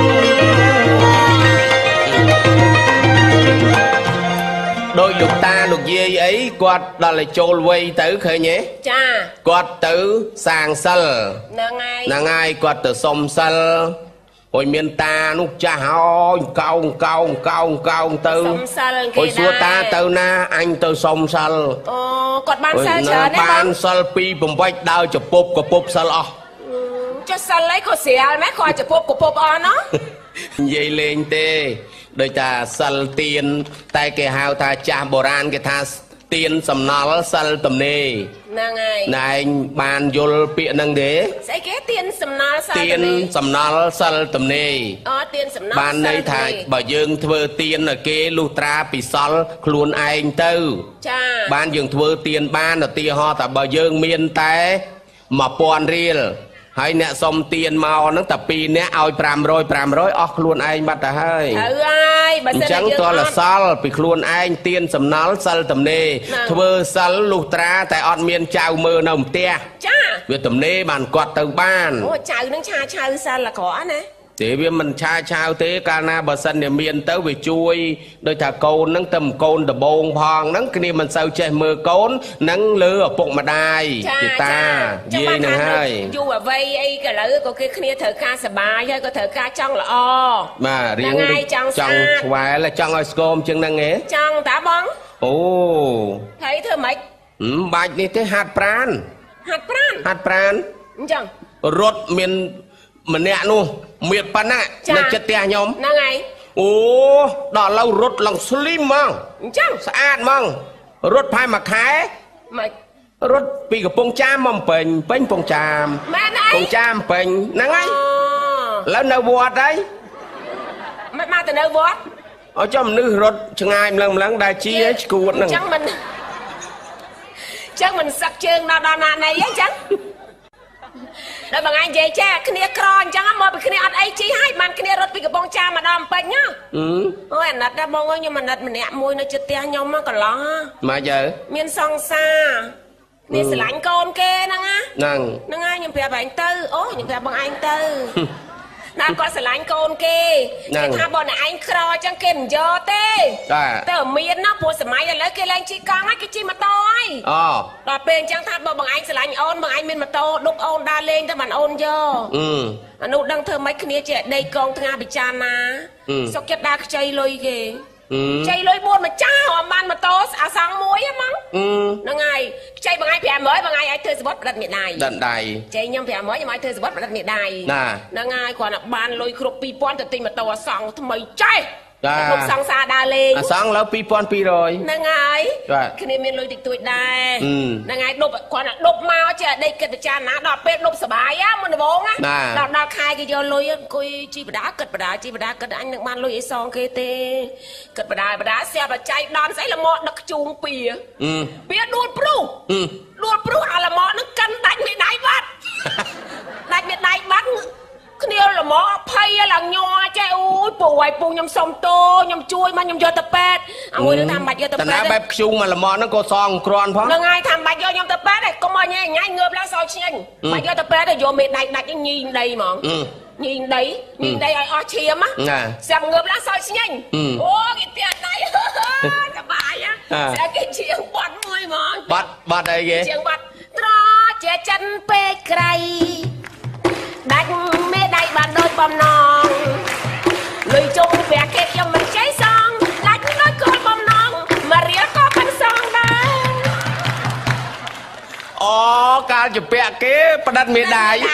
ដោយលោកតាលោកយាយអីគាត់ដល់ឲ្យចូលវ័យទៅឃើញទេចាគាត់ទៅសាងសិលហ្នឹងហើយហ្នឹងហើយគាត់ទៅសុំសិលហើយមានតានោះចាស់ហើយកោងកោងកោងកោងទៅសុំសិលគេដែរហើយសួរតាទៅណាអញទៅសុំសិលអូគាត់បានសិលច្រើនទេបានសិលពីបំពេចដើរចពុបកពុបសិលអស់ចុះសិលអីក៏ស្រាលម៉េចគាត់ចពុបកពុបអស់ណោះនិយាយលេងទេដោយថាសិលទៀនតែគេហៅថាចាស់បុរាណគេថាទៀនសំណល់សិលទំនេរហ្នឹងហើយណែឯងបានយល់ពាក្យហ្នឹងទេស្អីគេទៀនសំណល់សិលទៀនសំណល់សិលទំនេរអូទៀនសំណល់បានន័យថាបើយើងធ្វើទៀនឲ្យគេលុះត្រាពីសល់ខ្លួនឯងទៅចាបានយើងធ្វើទៀនបានឧទាហរណ៍ថាបើយើងមានតែមួយពាន់រៀលហើយអ្នកសុំទៀនមកហ្នឹងតែពីរនាក់ឲ្យប្រាំរយប្រាំរយអស់ខ្លួនឯងបាត់ទៅហើយត្រូវហើយបើសិនជាយើងអញ្ចឹងតលសល់ពីខ្លួនឯងទៀនសំណល់សិលទំនេរធ្វើសិលលុះត្រាតែអត់មានចៅមើលនៅផ្ទះចាវាទំនេរបានគាត់ទៅបានអូចៅនឹងឆាឆៅសិលអាក្រក់ណាទេវាមិនឆាឆាវទេកាលណាបើសិនជាមានទៅវាជួយដោយថាកូនហ្នឹងទៅកូនដបងផងហ្នឹងគ្នាមិនសូវចេះមើលកូនហ្នឹងលើឪពុកម្ដាយជាតាយាយហ្នឹងហើយយូរអ្វីអីក៏ឥឡូវក៏គេគ្នាត្រូវការសបាយហើយក៏ត្រូវការចង់ល្អបាទរៀងចង់ចង់ស្វែលចង់ឲ្យស្គមជាងហ្នឹងហ៎ចង់តាបងអូហើយធ្វើម៉េចបាច់នេះទេហាត់ប្រានហាត់ប្រានហាត់ប្រានអញ្ចឹងរត់មានម្នាក់នោះមានប៉ុណ្ណានៅចិត្តផ្ទះខ្ញុំហ្នឹងហើយអូដល់ឡូវរត់ឡើងស្លីមហ្មងអញ្ចឹងស្អាតហ្មងរត់ផែមួយខែមិនរត់ពីកំពង់ចាមមកពេញពេញកំពង់ចាមមែនហើយកំពង់ចាមពេញហ្នឹងហើយឥឡូវនៅវត្តហើយមិនមកទៅនៅវត្តអត់ចំមនុស្សរត់ឆ្ងាយម្លឹងម្លឹងដែលជាឈួតហ្នឹងអញ្ចឹងមិនអញ្ចឹងមិនសឹកជើងដល់ដល់ណាណីអញ្ចឹងដល់បងឯងនិយាយចាគ្នាក្រអញ្ចឹងមកពីគ្នាអត់អីជីហើយបានគ្នារត់ពីកំពង់ចាមមកដល់ពេញណាអូយអាណិតដែរបងអើយខ្ញុំអាណិតម្នាក់មួយនៅជិតផ្ទះខ្ញុំមកកន្លងមកយើមានសង្សារនេះស្រឡាញ់កូនគេហ្នឹងណាហ្នឹងហ្នឹងហើយខ្ញុំប្រាប់ឯងទៅអូខ្ញុំប្រាប់បងឯងទៅណាគាត់ស្រឡាញ់កូនគេគេថាបើអ្នកឯងក្រអញ្ចឹងគេមិនយកទេតែមានណាព្រោះសម័យឥឡូវគេឡើងជិះកង់ហើយគេជិះម៉ូតូហើយអូដល់ពេលអញ្ចឹងថាបើបងឯងស្រឡាញ់អូនបងឯងមានម៉ូតូដុបអូនដើរលេងទៅបានអូនយកអានោះដឹងធ្វើម៉េចគ្នាជាដេកកងថ្ងាពិចារណាសុកចិត្តដើរខ្ចីលុយគេខ្ចីលុយបួនម្ចាស់អមបានម៉ូតូអាសងមួយហ្នឹងហ្នឹងហើយខ្ចីបងឯងប្រាំរយបងឯងឲ្យធ្វើសវត្ថប្រឌិតមេដៃដិតដៃខ្ចីខ្ញុំប្រាំរយខ្ញុំឲ្យធ្វើសវត្ថប្រឌិតមេដៃហ្នឹងហើយគ្រាន់តែបានលុយគ្រប់ពីរពាន់ទៅទិញម៉ូតូអាសងថ្មីចេះគ្រប់សង្សារដើរលេងអាសងលើពីរពាន់ពីររយហ្នឹងហើយគ្នាមានលុយតិចតួចដែរហ្នឹងហើយដប់គ្រាន់តែដប់មកចេះដេកគិតពិចារណាដល់ពេលដប់សុបាយមុនដំបូងណាដល់ដល់ខែគេយកលុយអង្គុយជីបដាគិតបដាជីបដាគិតអញនឹងបានលុយអីសងគេទេគិតបដាបដាស្រាប់តែចៃដនស្អីល្មមដឹកជូងពីពីដួលព្រុសដួលព្រុសអាល្មមនឹងកិនដាច់មេដៃបាត់ដាច់មេដៃបាត់គ្នាល្មមអភ័យឡើងញ័រចេះអូយពូឲ្យពូខ្ញុំសុំតោខ្ញុំជួយមកខ្ញុំយកទៅពេទ្យអាមួយនឹងថាមិនបាច់យកទៅពេទ្យតែបែបខ្ជុងមកល្មមហ្នឹងក៏សងក្រាន់ផងហ្នឹងហើយថាមិនបាច់យកខ្ញុំទៅពេទ្យទេកុំឲ្យញ៉ៃញ៉ៃងើបឡើងសោយឆ្ងាញ់បាច់យកទៅពេទ្យទៅយកមេដៃដាច់ញីដីហ្មងញីដីញីដីឲ្យអស់ឈាមណាស្រាប់ងើបឡើងសោយឆ្ងាញ់អូគេផ្ទះដៃសបាយស្រាប់គេជាងបាត់មួយហ្មងបាត់បាត់អីគេជាងបាត់ត្រជាចិនពេកក្រៃដាច់មេដៃបានដូចបំណងលុយជុំប្រាក់គេខ្ញុំមិនចេះសងដាច់ដូចគោលបំណងមករៀលក៏មិនសងដែរអូកាលជាពាក់គេផ្ដិតមេដៃ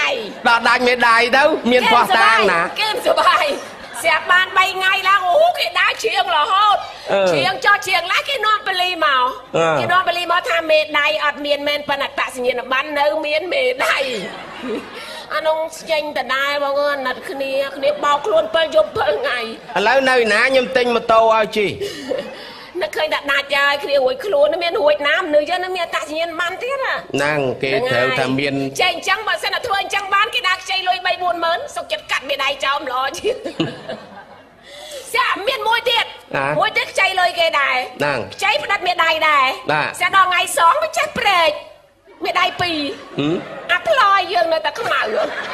ដល់ដាច់មេដាយទៅមានផ្ោះតាងណាគេសុបាយស្រាប់បានបីថ្ងៃឡើងអូគេដើរជ្រៀងរហូតជ្រៀងចោះជ្រៀងឡើងគេនាំបលីមកគេនាំបលីមកថាមេដៃអត់មានមែនប៉ុន្តែអត្តសញ្ញាណប័ណ្ណនៅមានមេដៃអានោះចេញតដែរបងអើយណាត់គ្នាគ្នាបោកខ្លួនពេលយប់ពេលថ្ងៃឥឡូវនៅណាខ្ញុំទិញម៉ូតូឲ្យជិះនឹកឃើញតែដាច់ហើយគ្នារួចខ្លួនមានរួចណាមនុស្សយើងមានអត្តសញ្ញាណប័ណ្ណទៀតហ្នឹងគេត្រូវថាមានចេះអញ្ចឹងបើសិនតែធ្វើអញ្ចឹងបានគេដាក់ខ្ចីលុយបីបួនម៉ឺនសុកចិត្តកាត់មេដៃចោលម្លោជាស្អាមានមួយទៀតមួយទៀតខ្ចីលុយគេដែរហ្នឹងខ្ចីផ្ដិតមេដៃដែរស្អាដល់ថ្ងៃសងវាចេះព្រែកមេដៃពីរអាផ្លោយយើងនៅតែខ្មៅ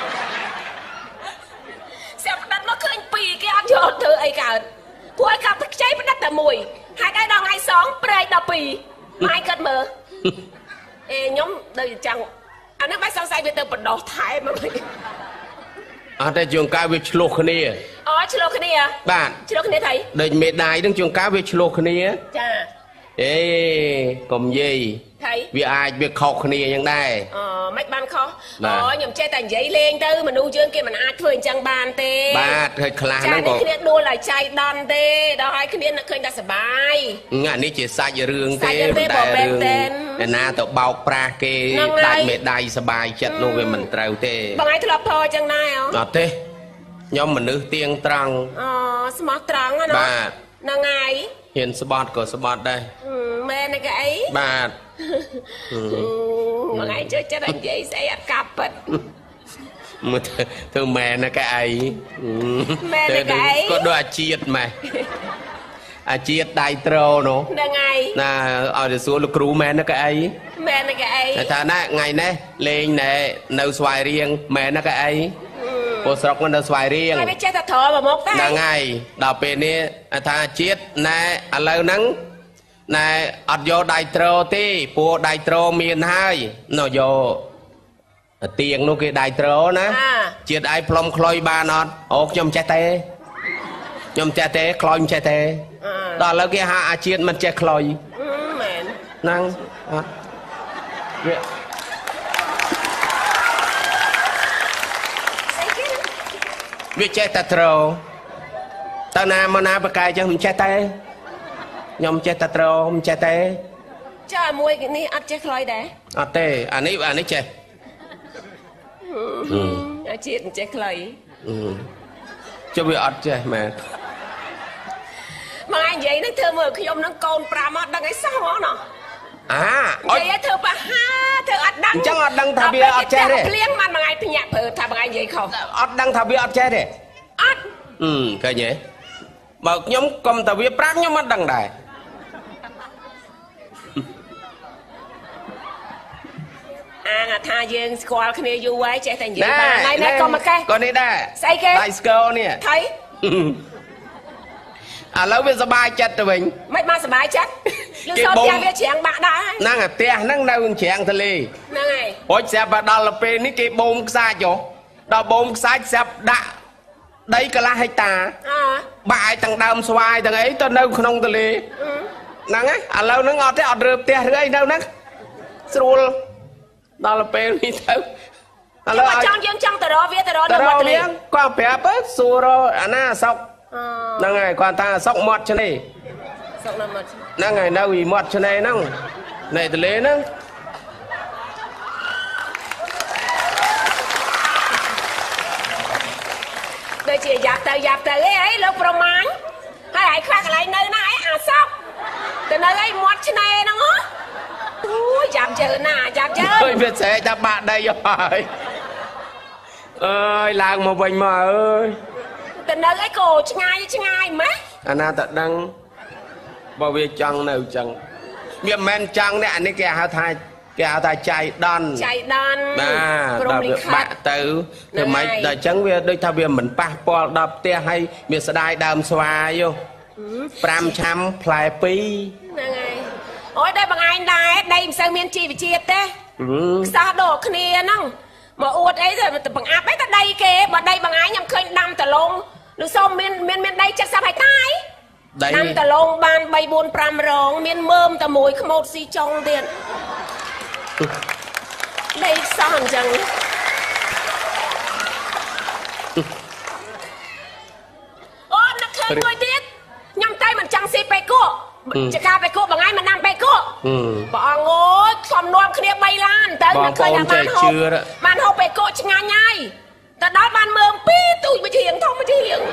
ស្អាផ្ដិតមកឃើញពីរគេអត់យកធ្វើអីកើតពួកឲ្យកាប់ខ្ចីផ្ដិតតែមួយហើយដល់ថ្ងៃសងព្រែកដល់ពីរម៉ែគិតមើលអេខ្ញុំដូចចាំអានេះមិនសង្ស័យវាទៅបដោះថែមមកអត់តែជួនកាលវាឆ្លោះគ្នាអូឆ្លោះគ្នាបាទឆ្លោះគ្នាថៃដូចមេដាយនឹងជួនកាលវាឆ្លោះគ្នាចាអេកុំយាយវាអាចវាខុសគ្នាយ៉ាងដែរអូមិនបានខុសអូខ្ញុំចេះតែនិយាយលេងទៅមនុស្សយើងគេមិនអាចធ្វើអញ្ចឹងបានទេបាទឃើញខ្លះហ្នឹងក៏គ្នាដួលឲ្យចៃដន្យទេដល់ឲ្យគ្នានឹកឃើញតែសុបាយងានេះជាសាច់រឿងទេតែរឿងឯណាទៅបោកប្រាស់គេដាច់មេដៃសុបាយចិត្តនោះវាមិនត្រូវទេបងឯងធ្លាប់ធរអញ្ចឹងដែរអត់ទេខ្ញុំមនុស្សទៀងត្រង់អូស្មោះត្រង់ណាបាទហ្នឹងហើយហ៊ានស្បត់ក៏ស្បត់ដែរមែនទេកអីបាទមកឯងចូលចិត្តនិយាយស្អីអត់កាប់ពិតមកធ្វើមែនណាកអីមែនទេកអីក៏ដូចអាជាតិម៉ែអាជាតិដៃត្រោនោះហ្នឹងហើយណាឲ្យទៅសួរលោកគ្រូមែនណាកអីមែនទេកអីតែថាណាថ្ងៃនេះលេងណែនៅស្វាយរៀងមែនណាកអីពលស្រុកនៅស្វាយរៀងតែវាចេះតែត្រមកមកតែហ្នឹងហើយដល់ពេលនេះថាជាតិណែឥឡូវហ្នឹងណែអត់យកដៃត្រទេព្រោះដៃត្រមានហើយណោះយកទៀងនោះគេដៃត្រណាជាតិឯងផ្លុំខ្លុយបានអត់អូខ្ញុំចេះទេខ្ញុំចេះទេខ្លុយមិនចេះទេដល់ឥឡូវគេហៅអាជាតិមិនចេះខ្លុយមែនហ្នឹងអត់វាវាចេះតែត្រតើណាមកណាបកាយចឹងមិនចេះទេខ្ញុំចេះតែត្រមិនចេះទេចាមួយនេះអត់ចេះខ្លុយដែរអត់ទេអានេះអានេះចេះអាជាតិមិនចេះខ្លុយចុះវាអត់ចេះមែនមកឯងនិយាយនឹងធ្វើមើលខ្ញុំនឹងកូនប្រាំអត់ដឹងអីសោះហ្មងណោះអាអត់និយាយធ្វើបហាធ្វើអត់ដឹងអញ្ចឹងអត់ដឹងថាវាអត់ចេះទេភ្លៀងមិនមួយថ្ងៃភ្ញាក់ព្រឺថាបងឯងនិយាយខុសអត់ដឹងថាវាអត់ចេះទេអត់អឺឃើញទេបើខ្ញុំកុំតែវាប្រាប់ខ្ញុំអត់ដឹងដែរអាថាយើងស្គាល់គ្នាយូរហើយចេះតែនិយាយបានហើយណែកុំមកកេះក៏នេះដែរស្អីគេដៃស្គរនេះថៃឥឡូវវាសบายចិត្តទៅវិញមិនបានសบายចិត្តលឺសូមយ៉ាងវាច្រាំងបាក់ដែរហ្នឹងអាផ្ទះហ្នឹងនៅច្រាំងទលេហ្នឹងហើយហូចស្រាប់ដល់ពេលនេះគេបូមខ្សាច់ហ៎ដល់បូមខ្សាច់ស្រាប់ដាក់ដីកន្លះហិកតាបាក់ឲ្យទាំងដើមស្វាយទាំងអីទៅនៅក្នុងទលេហ្នឹងហើយឥឡូវហ្នឹងអត់ទេអត់រើផ្ទះឬអីនៅហ្នឹងស្រួលដល់ពេលនេះទៅឥឡូវចង់យើងចង់ទៅរកវាទៅរកនៅមាត់ទលេគាត់ប្រាប់សួរអាណាអសក់ហ្នឹងហើយគាត់ថាអសក់មាត់ឆ្នេរអសក់នៅមាត់ហ្នឹងហើយនៅពីមាត់ឆ្នេរហ្នឹងនៅទលេហ្នឹងដូចជាយ៉ាប់ទៅយ៉ាប់ទៅអីអីលោកប្រមាញហើយឯងខ្វះកន្លែងនៅណាអីអាសក់ទៅនៅអីមាត់ឆ្នេរហ្នឹងហ៎អូយចាំជើណាចាំជើអើយវាស្រែកថាបាក់ដីហើយអើយឡើងមកវិញមកអើយទៅនៅអីក៏ឆ្ងាយឆ្ងាយម៉េះអាណាតដឹងបើវាចង់នៅចឹងវាមិនមែនចង់ទេអានេះគេហៅថាគេហៅថាចៃដន្យចៃដន្យបាទដល់វាបាក់ទៅធ្វើម៉េចដល់អញ្ចឹងវាដូចថាវាមិនប៉ះពាល់ដល់ផ្ទះហើយវាស្ដាយដើមស្វាយប្រាំឆាំផ្លែពីរហ្នឹងហើយអូយដែរបងឯងដែរដីមិនសូវមានជីវជាតិទេខ្សោះដូរគ្នាហ្នឹងមកអួតអីទៅបង្អាប់អីទៅដីគេបើដីបងឯងខ្ញុំឃើញដាំតឡងឬសូមមានមានមានដីเจ็ดสิบហិកតាដាំតឡងបានបីបួនប្រាំរងមានមើមតែមួយខ្មោចស៊ីចុងទៀតដីខ្សោះអញ្ចឹងមួយទៀតខ្ញុំតែមិនចង់ស៊ីបេគក់ចកាបេគក់បងឯងមិនដាំបេគក់បងអងអើយខ្ញុំនាំគ្នាបីឡានទៅមិនឃើញថាបានហូបបានហូបបេគក់ឆ្ងាញ់ហើយទៅដល់បានមើលពីទូចមួយជាងធំមួយជាង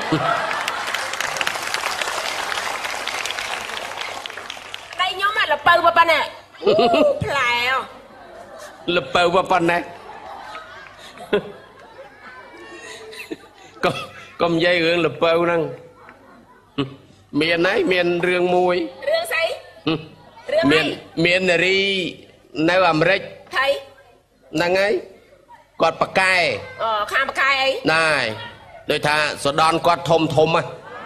ដៃខ្ញុំអាលពៅប៉ុណ្ណេះផ្លែលពៅប៉ុណ្ណេះក៏កុំនិយាយរឿងលពៅហ្នឹងមានហើយមានរឿងមួយរឿងស្អីរឿងមានមាននារីនៅអាមេរិកថៃហ្នឹងហើយគាត់ប៉កែអូខាងប៉កែអីណែដូចថាសដនគាត់ធំធំហ៎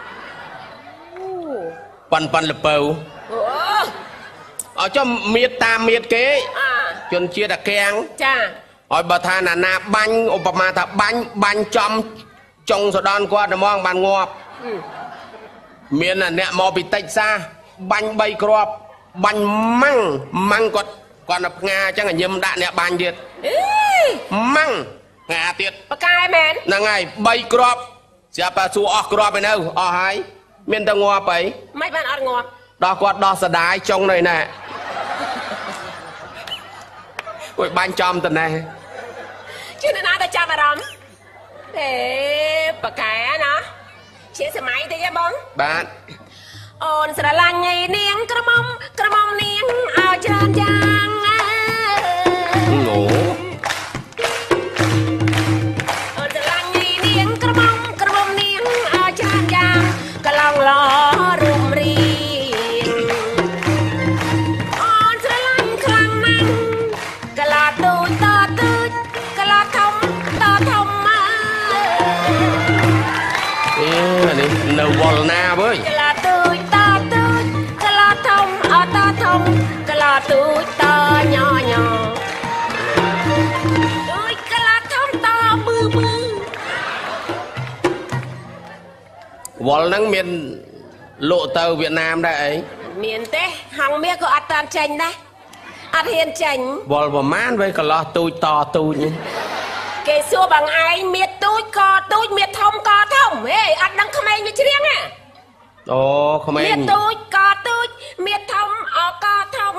ប៉ាន់ប៉ាន់លពៅអូអត់ចំមៀតតាមមៀតគេជនជាតិអាកៀងចាឲ្យបើថាណាណាបាញ់ឧបមាថាបាញ់បាញ់ចំចុងសដនគាត់ហ្មងបានងាប់មានអ្នកមកពីតិចសាបាញ់បីគ្រាប់បាញ់ម៉ាំងម៉ាំងគាត់គាត់នៅផ្ងាអញ្ចឹងញឹមដាក់អ្នកបាញ់ទៀតម៉ាំងផ្ងាទៀតប៉កែមែនហ្នឹងហើយបីគ្រាប់ស្រាប់តែសួរអស់គ្រាប់ឯនៅអស់ហើយមានតែងាប់អីមិនបានអត់ងាប់ដោះគាត់ដោះសដាយចុងនៅណែគួយបាញ់ចំតណេះជឿនណាតែចាប់អារម្មណ៍អេប៉កែណាជាសម័យតិចហ៎បងបាទអូនស្រឡាញ់ញីនាងក្រមុំក្រមុំនាងឲ្យច្រើនយ៉ាងអូអូនស្រឡាញ់ញីនាងក្រមុំក្រមុំនាងឲ្យច្រើនយ៉ាងកឡងឡរុំរីអូនស្រឡាញ់ខ្លាំងណាស់កឡាទូចតទូចកឡាធំតធំអេនេះនៅវល់ណាវើយកឡាទូចតទូចកឡាធំអត់តធំកឡាទូចតញ៉ញ៉ទូចកឡាធំតប៊ឺប៊ឺវល់ហ្នឹងមានលក់ទៅវៀតណាមដែរអីមានទេហងមាសក៏អត់តាមចេញដែរអត់ហ៊ានចេញវល់ប្រមាណវេកន្លោះទូចតទូចគេសួរបងឯងមៀតទូចក៏ទូចមៀតធំក៏ធំហេអត់ដឹងក្មេងវាច្រៀងណាអូក្មេងមៀតទូចក៏ទូចមៀតធំអក៏ធំ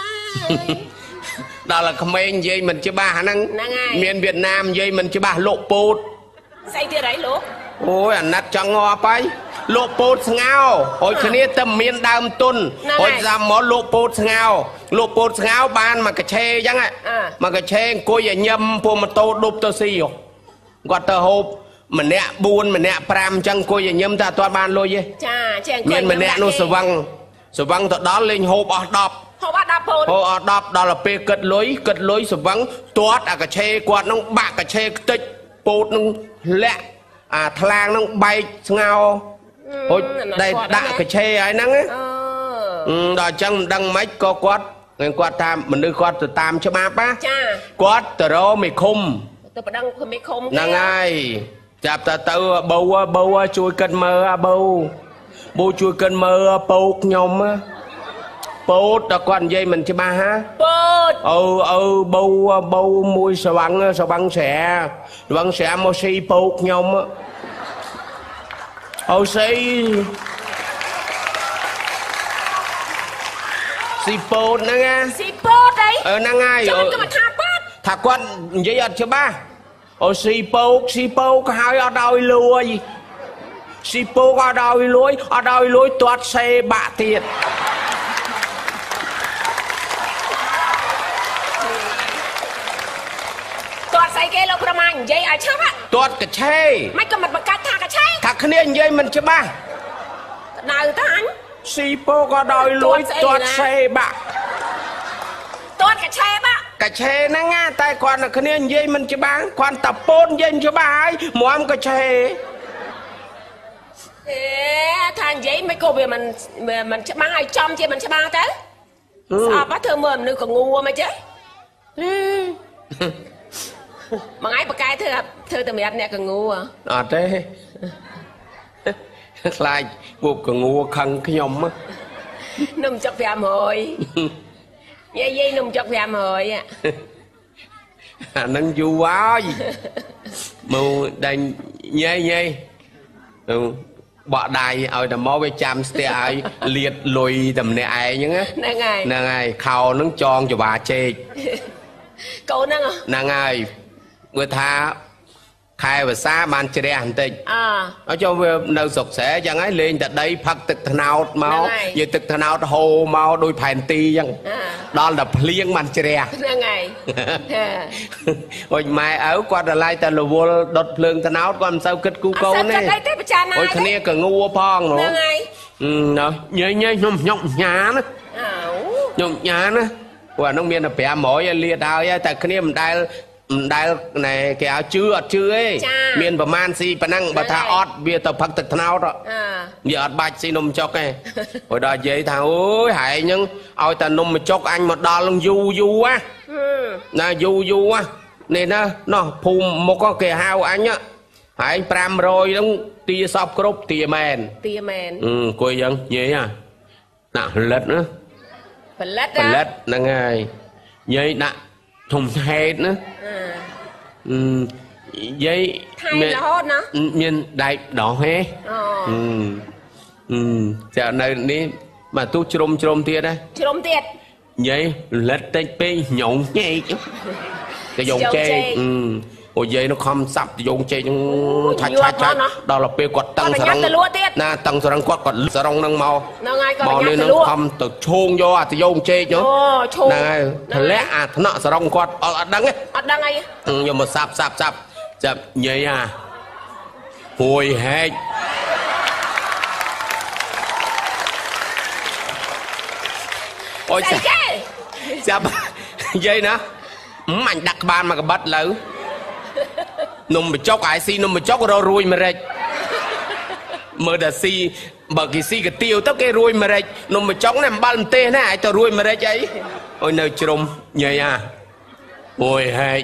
ដល់តែក្មេងនិយាយមិនច្បាស់ហ្នឹងមានវៀតណាមនិយាយមិនច្បាស់លោកពោតស្អីទៀតហីលោកអូយអាណិតចង់ងាប់ហើយលោកពោតស្ងោហូចគ្នាតែមានដើមទុនហូចតាមមកលោកពោតស្ងោលោកពោតស្ងោបានមកកឆេអញ្ចឹងមកកឆេអង្គុយឲ្យញឹមពូម៉ូតូដប់ទៅស៊ីគាត់ទៅហូបម្នាក់បួនម្នាក់ប្រាំអញ្ចឹងអង្គុយឲ្យញឹមតែអត់បានលុយទេចាចេះអង្គុយមានម្នាក់នោះស្វឹងស្វឹងទៅដល់លេងហូបអស់ដប់ហូបអស់ដប់ពូនហូបអស់ដប់ដល់ពេលគិតលុយគិតលុយស្វឹងទាត់អាកឆេគាត់នឹងបាក់កឆេខ្ទេចពោតនឹងលាក់អាថ្លាងនឹងបែកស្ងោហូចដែលដាក់កឆេហើយហ្នឹងដល់អញ្ចឹងមិនដឹងម៉េចក៏គាត់គាត់តាមមនុស្សគាត់ទៅតាមច្បាប់ណាចាគាត់ទៅរកមេឃុំទៅប្តឹងមេឃុំហ្នឹងហើយចាប់តែទៅបៅបៅជួយកិនមើលអាបៅបៅជួយកិនមើលពោកខ្ញុំពោតតែគាត់និយាយមិនច្បាស់ហាពោតអើអើបៅបៅមួយស្វាំងស្វាំងស្រាស្វាំងស្រាមកស៊ីពោកខ្ញុំអូស៊ីស៊ីពោតហ្នឹងណាស៊ីពោតអីអឺហ្នឹងហើយចូលទៅថាប៉ាត់ថាគាត់និយាយអត់ច្បាស់អូស៊ីពោកស៊ីពោកហើយអត់ឲ្យលួយស៊ីពោកអត់ឲ្យលួយអត់ឲ្យលួយទាត់សេបាក់ទៀតទាត់ស្អីគេលោកប្រមាញនិយាយឲ្យឆាប់ទាត់កឆេមិនក៏មិនបង្កាច់ថាកឆេថាគ្នានិយាយមិនច្បាស់ដៅទៅអញស៊ីពោកអត់ឲ្យលួយទាត់សេបាក់ទាត់កឆេបាក់កឆេហ្នឹងណាតែគាត់នៅគ្នានិយាយមិនច្បាស់គាត់តែពោននិយាយមិនច្បាស់ហើយមុំកឆេអេថានិយាយមិនក៏វាមិនមិនច្បាស់ឲ្យចំជាមិនច្បាស់ទៅស្អប់ធ្វើមើលមនុស្សក៏ងួមិនចេះបងឯងបកែធ្វើធ្វើតម្រាត់អ្នកកងួអត់ទេខ្លាចពួកកងួខឹងខ្ញុំនំចុកប្រាំរយយាយយាយនំចុកប្រាំរយអាហ្នឹងយូរហើយមកដេញញ៉ៃញ៉ៃบะได้เอาแต่หมอไปจำสเตียไอเลียดลุยแต่เนี่ยไอ้ยังไงนั่งไงนั่งไงเขานั่งจองจะบาเจก cậuนั่งอ่ะนั่งไงเมื่อท้าใครภาษามันจะได้หันติเอาcho nơi sọc sẽ chẳng ấy lên tại đây phát thực nào máu như thực nào hồ máu đôi phèn ti chẳng đó là liênมันจะได้นั่งไง ôi mai ở qua đà lai ta là vô đột lương thằng nào còn sao kết cú câu này ôi khăn này cả ngu phong nữa ừ nó nhớ nhớ nhom nhom nhá nữa nhom nhá nữa và nông miền là bẻ mỏi liệt đào ya tại khăn này mình đaiได้ในแกเอาชื่ออดชื่อเอ้เมียนประมาณสี่ปนังบัตรอดเบียร์ตบพักตึกเท้าต่อเบียร์อดใบสีนมจกไงโอ้ยดอยเย่ทางโอ้ยหายยังเอาแต่นมมาจกอันมาดอลงยูยูวะนะยูยูวะนี่นะเนาะภูมิmột con kẻ hao anh áหายปรามโรยต้องตีสอบครบตีแมนตีแมนอืมคุยยังเย่อะน่ะเล็ดนะเล็ดเล็ดนั่งไงเย่น่ะthùng hết nữa ừ giấy thay là hot nữa miền đại đỏ he ừ ừ giờ này đi mà tu chôm chôm tiệt đấy chôm tiệt giấy lết tay pe nhộng nhây chứ cái dòng chê ừ ôi giấy nó không sập dòng chê nó chạch chạch chạch đó là pe quạt tăng sarong na tăng sarong quạt quạt sarong nâng màu màu này nó không từ chôn vô à từ dòng chê chứ này thật lẽ à thật nọ sarong quạt ở đằng ấy ở đằng ấy ừ nhưng mà sập sập sập sập nhây à hồi hết ôi sập dây nữa mạnh đặt bàn mà cái bắt lỡ nôm mà chóc ai xi nôm mà chóc rồi ruồi mà rệt mơ đã xi bởi cái xi cái tiêu tất cái ruồi mà rệt nôm mà chóc này bàn tê này ai tao ruồi mà rệt ấy ôi nơi trông nhảy à ôi hết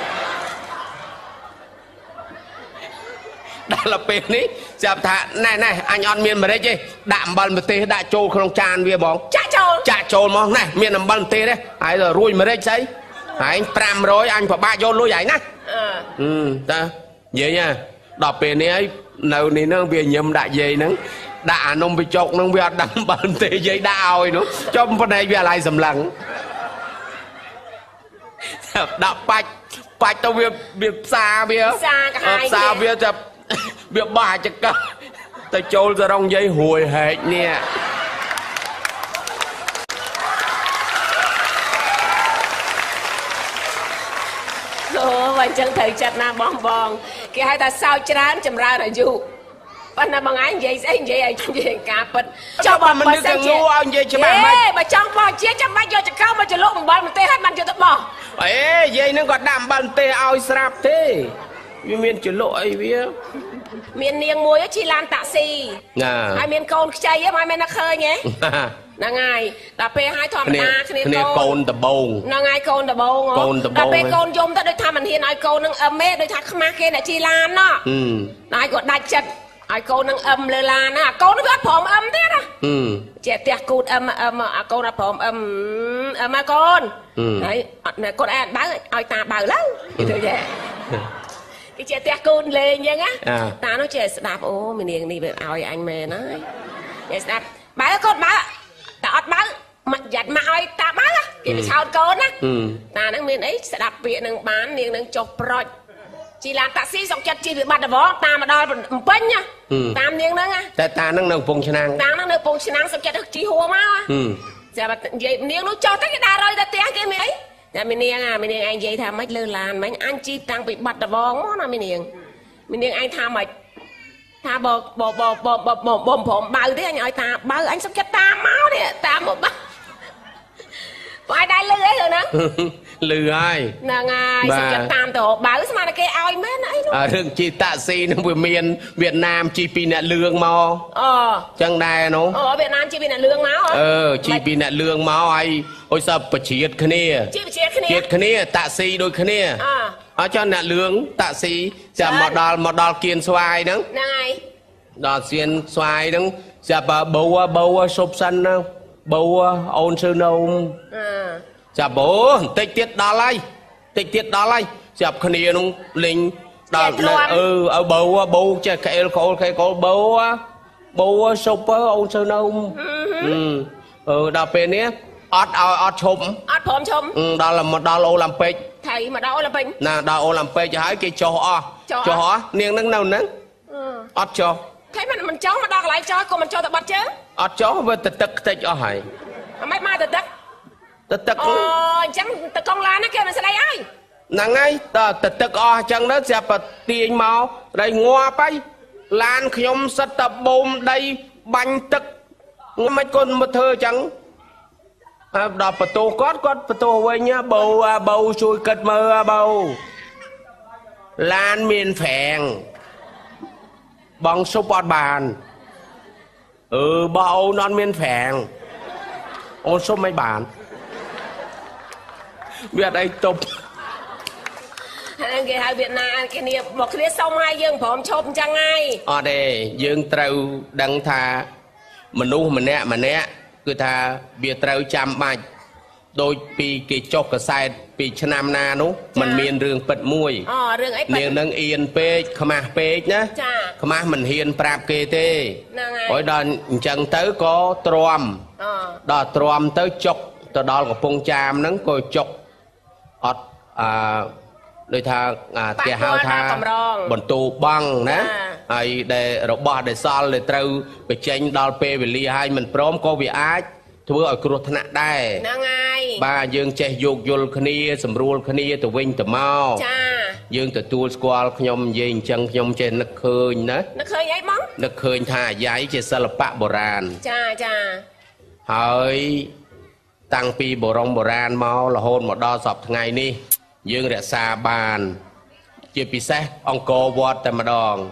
đó là bên ấy chạp thả này này anh ăn miên mà rệt chứ đạm bàn mà tê đã trôi không tràn về bóng chạ trôi chạ trôi mà này miên làm bàn tê đấy ai rồi ruồi mà rệt ấy anh pram rồi anh phải ba vô lối vậy nè ừ ta vậy nha đọc về này nào này nó về nhầm đại gì nữa đã nông bị chọc nông bị đâm bàn tê dây đào nữa trong phần này về lại sầm lặng đọc bạch bạch tao việc việc xa bia xa bia chập việc bà chắc cả tao trôi ra trong dây hồi hết nè và chân thầy chặt na bom bom cái hai ta sao chán chầm ra là dù bạn nào bằng anh vậy anh vậy anh vậy cả bật cho bà mình đừng ngu anh vậy cho bà mày mà trong bò chia trong bao giờ cho cao mà cho lộ một bò một tê hết mình cho tập bò ê vậy nó còn đạm bàn tê ao sạp thế vì miền cho lộ ấy biết miền niềng muối chỉ lan tạ xì hai miền con chay á mai miền nó khơi nhé là ngày là pe hai thòm ta cái này côn tập bông là ngày côn tập bông côn tập bông là pe côn dùng ta đôi tham mình hiện ai côn năng âm ấy đôi tham khăm kia là chi lan đó này còn đại chật ai côn năng âm lơ lan á côn nó biết phồng âm thế đó trẻ tiệt côn âm âm à côn là phồng âm âm à côn đấy này côn ăn báo ai ta bảo lắm thì thôi vậy cái trẻ tiệt côn lên vậy á ta nói trẻ đạp ô mình điền đi về ao anh mẹ nói trẻ đạp báo côn báo ta ọt báo mặt giật mà ơi ta báo á cái sao côn á ta năng miền ấy sẽ đạp viện năng bán niềng năng chọc rồi chỉ là taxi xong chặt chỉ bị bắt được ta mà đòi một bánh nha tam niềng năng á ta ta năng năng phồng chân ta năng năng phồng chân xong chặt được chỉ hùa máu á giờ mà vậy niềng nó cho tới cái đà rồi ta té cái mấy nhà mình niềng à mình niềng anh vậy tham mấy lơ làn mấy anh chi tăng bị bắt được món nào mình niềng mình niềng anh tham mày tha bò bò bò bò bò bò bò bò bao thế anh ơi ta bao anh sắp chết ta máu đi ta một bao phải đây lư ấy rồi nè lư ai nè ngài sắp chết tam tổ bao sao mà cái ao mấy nãy à đừng chi tạ si nó vừa miền Việt Nam chi pi nè lương mau ờ chẳng đài nó ở Việt Nam chi pi nè lương máu ờ chi pi nè lương máu ai ôi sao bật chiết khné chi chiết khné chiết khné tạ si đôi khné à ở cho nè lương tạ sĩจะมาดอลมาดอลกินสวายนึงดอลเซียนสวายนึงจะมาบัวบัวซุปซันนึงบัวโอนซื้อนมจะบัวติดติดดอลไรติดติดดอลไรจะขณีนึงลิงดอลเออเอาบัวบัวจะแค่โคแค่โคบัว bố super ông sơn ông ừ ừ đào pe nè ọt ao ọt chôm ọt phom chôm ừ đó là một đào Olympic thầy mà đào Olympic nè đào Olympic cho hai cái cho họ cho họ niềng nâng nào nâng ọt cho thấy mình mình cháu mà đào lại cho cô mình cho tập bát chứ ọt cho với tật tật tật ở hải mấy mai tật tật tật tật ờ chẳng tật con lá nó kêu mình sẽ đây ai nè ngay tật tật tật ở chẳng đó sẽ bật tiền màu đây ngoa bay lan nhom sắt tập bom đây bánh tật mấy con một thơ chẳng đọc bà tô cót cót bà tô với nhá bầu bầu chui cật mơ bầu lan miền phèn bằng số bọt bàn ừ bầu non miền phèn ôn số mấy bàn biết đây tục cái hai Việt Nam cái này một cái xong hai dương phỏng chôm chẳng ai ở đây dương trâu đăng thà mình nu mình nè mình nè cứ thà việc trâu chăm mạch đôi pi cái chọc cái sai pi chnam na nú mình miền rừng bật muôi miền nâng yên pe khma pe nhá khma mình hiền prap kê tê mỗi đòn chân tới có tròn đò tròn tới chọc từ đó là phong cham nắng coi chọc ọt à đôi thà à tia hao tha bẩn tù băng nè ai để rồi bỏ để sao để trâu bị tranh đòn pe bị li hai mình prom có bị ái thưa ở cột thạch đây ba dương che dục dục khnia sầm ruột khnia từ vinh từ mau dương từ tua squal nhom dây chân nhom trên nước khơi nè nước khơi giấy bóng nước khơi thà giấy trên sờ lập bạ bồ ran cha cha hỏi tăng pi bồ rong bồ ran mau là hôn một đo sập ngày ni dương rẽ xa bàn chia pi xe ông cô vót tại mà đòn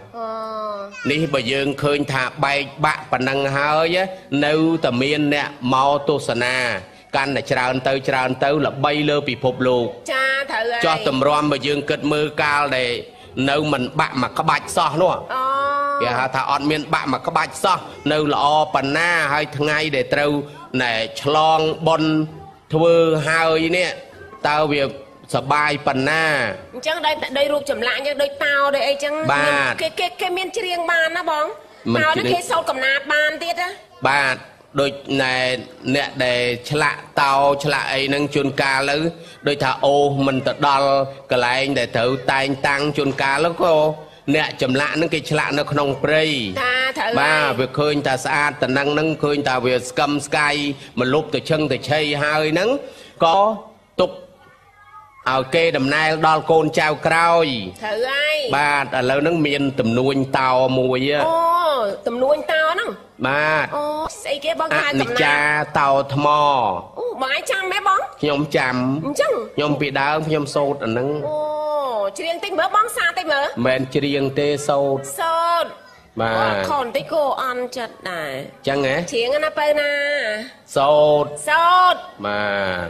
ní bởi dương khơi thả bay bạ và năng hơi á nâu tầm miên nè mau tô sana căn là tràn tới tràn tới là bay lơ bị phục lục cho tầm rom bởi dương kết mơ cao để nâu mình bạ mà có bạch so đúng không kìa thả ọt miên bạ mà có bạch so nâu là o phần na hay ngay để trâu nè chlong bon thưa hai nè tao việcสบายปันหน้าจังได้ได้รูปจำละยังได้เตาได้ไอ้จังบาดแค่แค่แค่เมียนเชียงบานนะบ้องเตาได้แค่โซลกับนาบานติดนะบาดโดยในเนี่ยได้ฉละเตาฉละไอ้นั่งจุนกาแล้วโดยถ้าโอมันตัดดอลกระไรได้ถือตายตังจุนกาแล้วก็เนี่ยจำละนั่งกิฉละนั่งขนมปรีบ้าเวเคยตาสะอาดแต่นั่งนั่งเคยตาเวสกัมสกายมันลุกแต่เชิงแต่เชยหายนั่งก็ตุกเอาเกดำนายดอลโกนเจ้ากรอยบ้าแต่แล้วนั่งเมียนตำนวนเตามวยอ่ะโอ้ตำนวนเตานั่งบ้าโอ้ใส่เกบ้องไงตำนานเตาทมอโอ้หมายจังแม่บ้องยมจำจังยมปีดาวยมโซดอันนั้นโอ้เชียงติงเบอบ้องซาติงเบอแมนเชียงเตโซดโซดมาคอนติโกอันจัดได้จังไงเชียงอันนั้นไปนะโซดโซดมา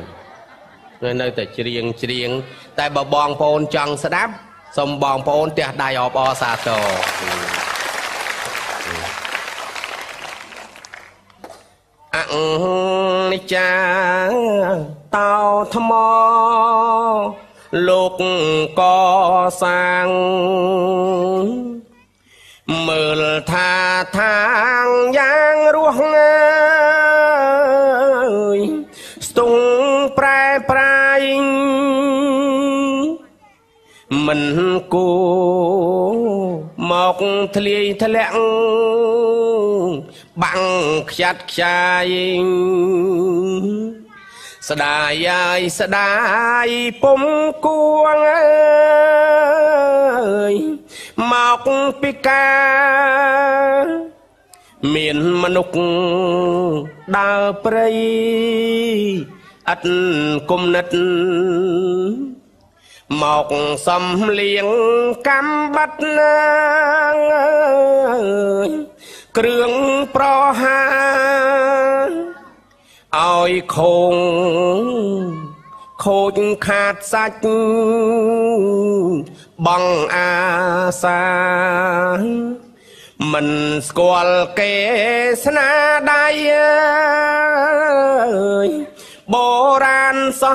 nơi tại chiêng chiêng tại bà bong pôn chăng sa đáp xong bong pôn tiệt đại ọp o sa tổ ăn cha tao thầm mò lục co sang mờ tha thang giang ruộng ơi tung prai prai mình cô mọc thề thề lẹng bằng chặt chai sa đai ai sa đai pom cuang ơi mọc pika miền manuk đào prey ắt cung nứt mọc sầm liêng cam bắt krương pro ha oi khôn khôn khát sạch bằng a sa mình squal kê sna đai bồ ran sắc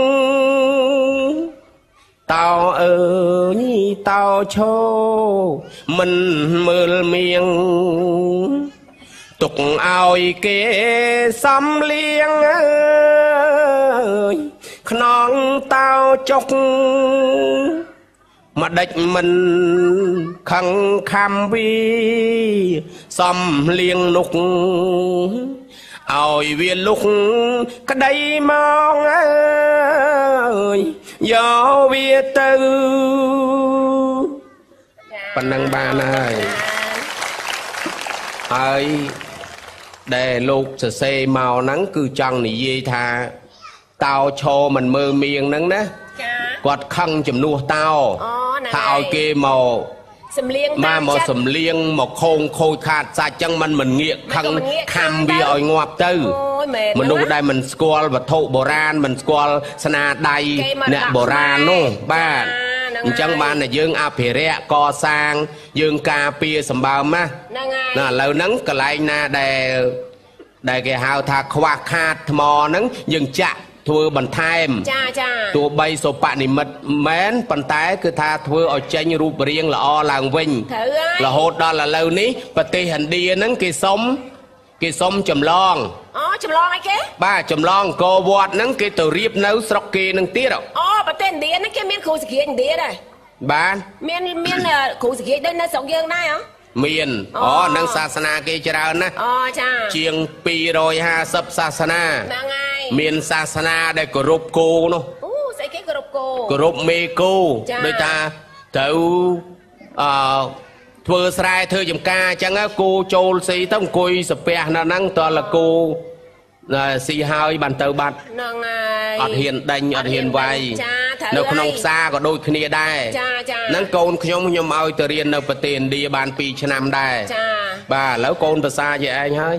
tao ơi tao cho mình mơ miệng ទុកឲ្យគេសំលៀងអើយខ្នងតោចុកមកដេចមិនខឹងខំវីសំលៀងនោះឲ្យវាលុកក្តីមកអើយយកវាទៅប៉ុណ្ណឹងបានហើយហើយដែលលោកសរសេរមកហ្នឹងគឺចង់និយាយថាតោឈរមិនមើលមៀងហ្នឹងណាគាត់ខឹងជំនួសតោថាឲ្យគេមកសំលៀងមកមកសំលៀងមកខូងខូចខាតសាច់ចឹងมันមិនងាកខឹងខំវាឲ្យងាប់ទៅមនុស្សដែលមិនស្គាល់វត្ថុបុរាណមិនស្គាល់ស្នាដៃអ្នកបុរាណនោះបាទអញ្ចឹងបានតែយើងអភិរក្សកសាងយើងការពារសម្បើមណាហ្នឹងហើយណាឥឡូវហ្នឹងកន្លែងណាដែលដែលគេហៅថាខ្វះខាតថ្មហ្នឹងយើងចាក់ធ្វើបន្ថែមចាចាទោះបីសុបនិមិត្តមែនប៉ុន្តែគឺថាធ្វើឲ្យចេញរូបរាងល្អឡើងវិញត្រូវហើយរហូតដល់ឥឡូវនេះប្រទេសឥណ្ឌាហ្នឹងគេសុំគេសុំចម្លងអូចម្លងអីគេបាទចម្លងអង្គរវត្តហ្នឹងគេទៅរៀបនៅស្រុកគេនឹងទៀតអូប្រទេសឥណ្ឌាហ្នឹងគេមានគ្រូសិក្ខាឥណ្ឌាដែរបាទមានមានគ្រូសិក្ខាដូចនៅស្រុកយើងដែរហ៎មានអូនឹងសាសនាគេច្រើនណាអូចាជាងពីររយហាសិបសាសនាហ្នឹងហើយមានសាសនាដែលគោរពគោនោះអូស្អីគេគោរពគោគោរពមេគោដូចថាត្រូវអឺធ្វើស្រែធ្វើចំការអញ្ចឹងគោចូលស៊ីទៅអង្គុយសាពះនៅហ្នឹងតលគោស៊ីហើយបានទៅបាត់ហ្នឹងហើយអត់ហ៊ានដេញអត់ហ៊ានវាយនៅក្នុងផ្សារក៏ដូចគ្នាដែរចាចាហ្នឹងកូនខ្ញុំខ្ញុំឲ្យទៅរៀននៅប្រទេសឥណ្ឌាបានពីរឆ្នាំដែរចាបាទឥឡូវកូនភាសាជាឯងហើយ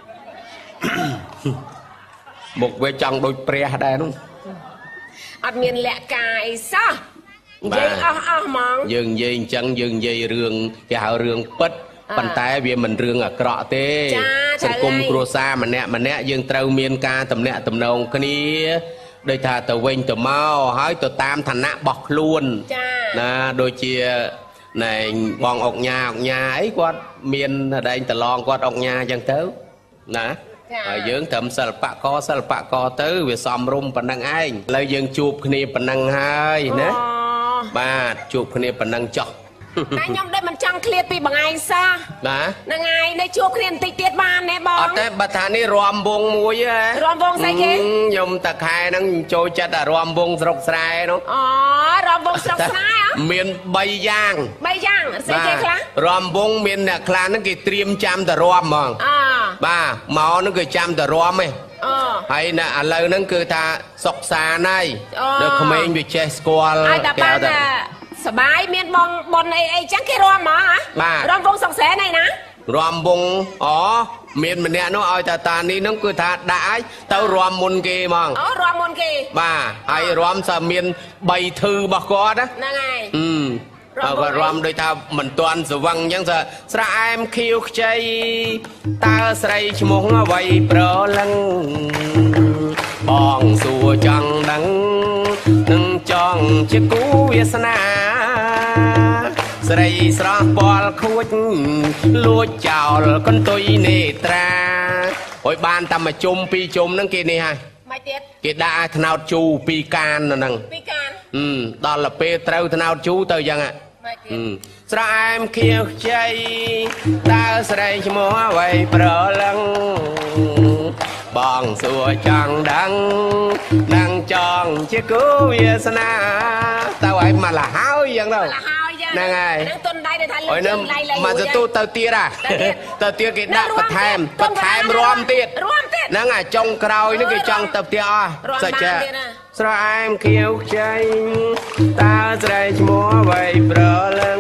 មុខវាចង់ដូចព្រះដែរនោះអត់មានលក្ខការអីសោះនិយាយអស់អស់ហ្មងយើងនិយាយអញ្ចឹងយើងនិយាយរឿងគេហៅរឿងពិតប៉ុន្តែវាមិនរឿងអាក្រក់ទេសង្គមគ្រួសារម្នាក់ម្នាក់យើងត្រូវមានការទំនាក់ទំនងគ្នាដូចថាទៅវិញទៅមកហើយទៅតាមឋានៈរបស់ខ្លួនណាដូចជាណែបងអុកញ៉ាអុកញ៉ាអីគាត់មានតែងតឡងគាត់អុកញ៉ាអញ្ចឹងទៅណាហើយយើងត្រឹមសិល្បករសិល្បករទៅវាសំរុំប៉ុណ្ណឹងឯងឥឡូវយើងជួបគ្នាប៉ុណ្ណឹងហើយណាបាទជួបគ្នាប៉ុណ្ណឹងចោះតែខ្ញុំដូចមិនចង់ឃ្លាតពីបងឯងសោះណាហ្នឹងហើយនៅជួបគ្នាបន្តិចទៀតបានទេបងអត់ទេបើថានេះរំវងមួយហ៎រំវងស្អីគេខ្ញុំតាខែហ្នឹងចូលចិត្តតែរំវងស្រុកស្រែនោះអូរំវងស្រុកស្រែមានបីយ៉ាងបីយ៉ាងស្អីគេខ្លះរំវងមានអ្នកខ្លះហ្នឹងគេត្រៀមចាំតែរំហ្មងអបាទមកហ្នឹងគឺចាំតែរំឯងអូហើយណាឥឡូវហ្នឹងគឺថាសុកសានហើយនៅក្មេងវាចេះស្គាល់គេថាសបាយមានបងប៉ុនអីអីចឹងគេរំហ្មងហ៎រំវងសុកស្រែណៃណារំវងអូមានម្នាក់នោះឲ្យតាតានេះហ្នឹងគឺថាដាក់ឲ្យទៅរំមុនគេហ្មងអូរំមុនគេបាទហើយរំសើមានបីធឺរបស់គាត់ណាហ្នឹងហើយអឺគាត់រំដូចថាមិនទាន់ស្វឹងអញ្ចឹងស្រែអែមខៀវខ្ចីតើស្រីឈ្មោះអ្វីប្រលឹងបងសួរចង់ដឹងនឹងចង់ជាគូវាសនាស្រីស្រស់បល់ខួចលួចចោលកន្ទុយនេត្រាអុយបានតែមួយជុំពីរជុំហ្នឹងគេនេះហើយមកទៀតគេដាក់ឲ្យថ្នោតជូរពីរកានហ្នឹងពីរកានអឺដល់ទៅពេលត្រូវថ្នោតជូរទៅអញ្ចឹងហ៎ស្រែអែមខៀវខ្ចីតើស្រីឈ្មោះអ្វីប្រលឹងបងសួរចង់ដឹងនឹងចង់ជាគូវាសនាទៅឲ្យមកលហើយយ៉ាងទៅហ្នឹងហើយហ្នឹងទុនដៃទៅថាលើជើងដៃលេងមកទៅទៅទៀតហ่ะទៅទៀតគេដាក់បន្ថែមបន្ថែមរំទៀតរំទៀតហ្នឹងហើយចុងក្រោយនេះគេចង់ទៅផ្ទះអស់សាច់ចាស្រែអែមខៀវខ្ចីតើស្រីឈ្មោះអ្វីប្រលឹង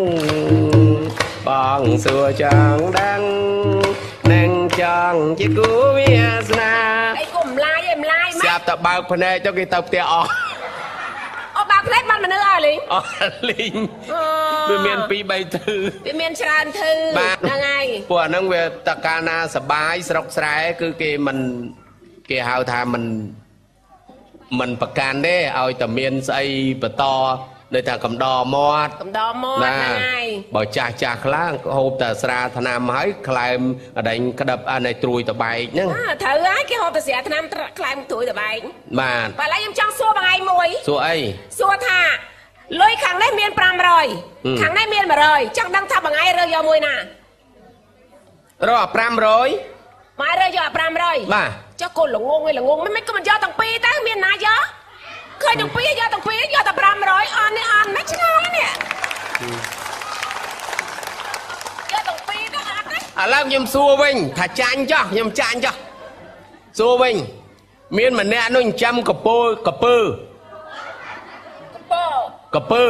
បងសួរចង់ដឹងនឹងចង់ជាគូវាសនាអីគុំឡាយឯម្លាយមកស្រាប់តែបើកភ្នែកទៅគេទៅផ្ទះអស់អូបើកភ្នែកបានមនុស្សអស់លីងអស់លីងវាមានពីរបីធឺវាមានច្រើនធឺហ្នឹងហើយពួកអាហ្នឹងវាតកាលណាសបាយស្រុកស្រែគឺគេមិនគេហៅថាមិនមិនប្រកាន់ទេឲ្យតែមានស្អីបន្ត đời ta cầm đò mót cầm đò mót này bỏ cha cha khá hộp ta sra thà nam hái climb ở đây cái đập anh này trùi tờ bài nhá thử á cái hộp ta sẽ thà nam climb trùi tờ bài mà và lấy em trong xua bằng ai mùi xua ấy xua thà lôi khẳng đấy miền pram rồi khẳng đấy miền mà rồi chắc đang thà bằng ai rơi vào mùi nè rồi pram rồi mai rơi vào pram rồi mà cho cô là ngon hay là ngon mấy mấy cái mình do thằng pi tới miền nào chứ khơi thằng pi do thằng pi do thằng pram rồi on đi on mấy chứ nào nè do thằng pi đó ăn đấy à làm nhầm xua vinh thà chanh cho nhầm chanh cho xua vinh miền mà nè nó chăm cặp pơ cặp pơ cặp pơ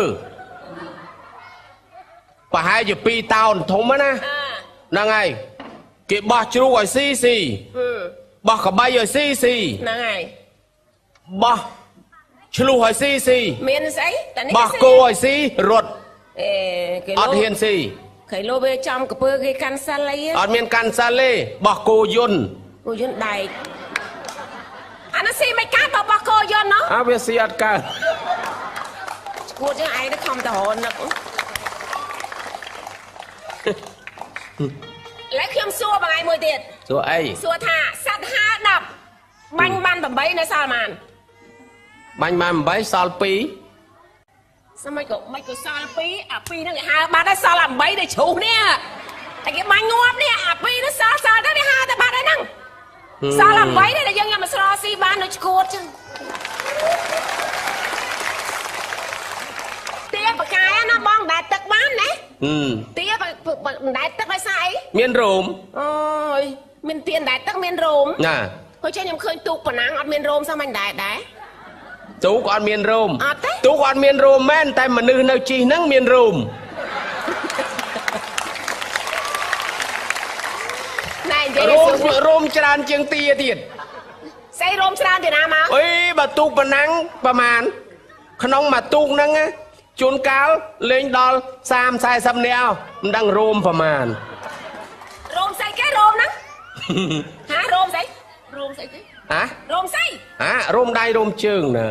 và hai giờ pi tao thống á na năng ngày cái bò chú gọi xì xì bò cả bay rồi xì xì năng ngày bò chú hỏi xì xì miền sấy bò cô hỏi xì ruột ọt hiền xì cái lô bê trong cái bơ cái can sa lê ọt miền can sa lê bò cô yun cô yun đầy anh nó xì mấy cái bò bò cô yun nó à bây xì ọt cả cô chứ ai nó không tao hồn nó cũng lấy khiêm xua bằng ai mùi tiền xua ấy xua thả sắt ha đập banh ban tầm bấy nơi sao màn banh ban bấy sao pi sao mấy cậu mấy cậu sao pi à pi nó hai ba đã sao làm bấy để chủ nè tại cái banh ngóp nè à pi nó sao sao đó đi hai ta ba đấy năng sao làm bấy đây là dân nhà mà sao si ban nó cột chứ tia bạc cái nó bong đại tật bán nè tia bạc đại tật phải sao ấy miền rôm ôi miền tiền đại tật miền rôm nè thôi cho em khơi tục bản năng ở miền rôm sao mình đại đấy tú con miền rôm tú con miền rôm men tại mà nữ nào chi nắng miền rôm này rôm rôm tràn chiêng tia thiệt xây rôm tràn thì nào mà ơi bà tục bản năng bà màn không mà tục năng á chôn cáo lên đo sam sai xăm neo đang rôm bà màn rôm xây cái rôm đó hả rôm xây rôm xây cái hả rôm xây hả rôm đai rôm trường nè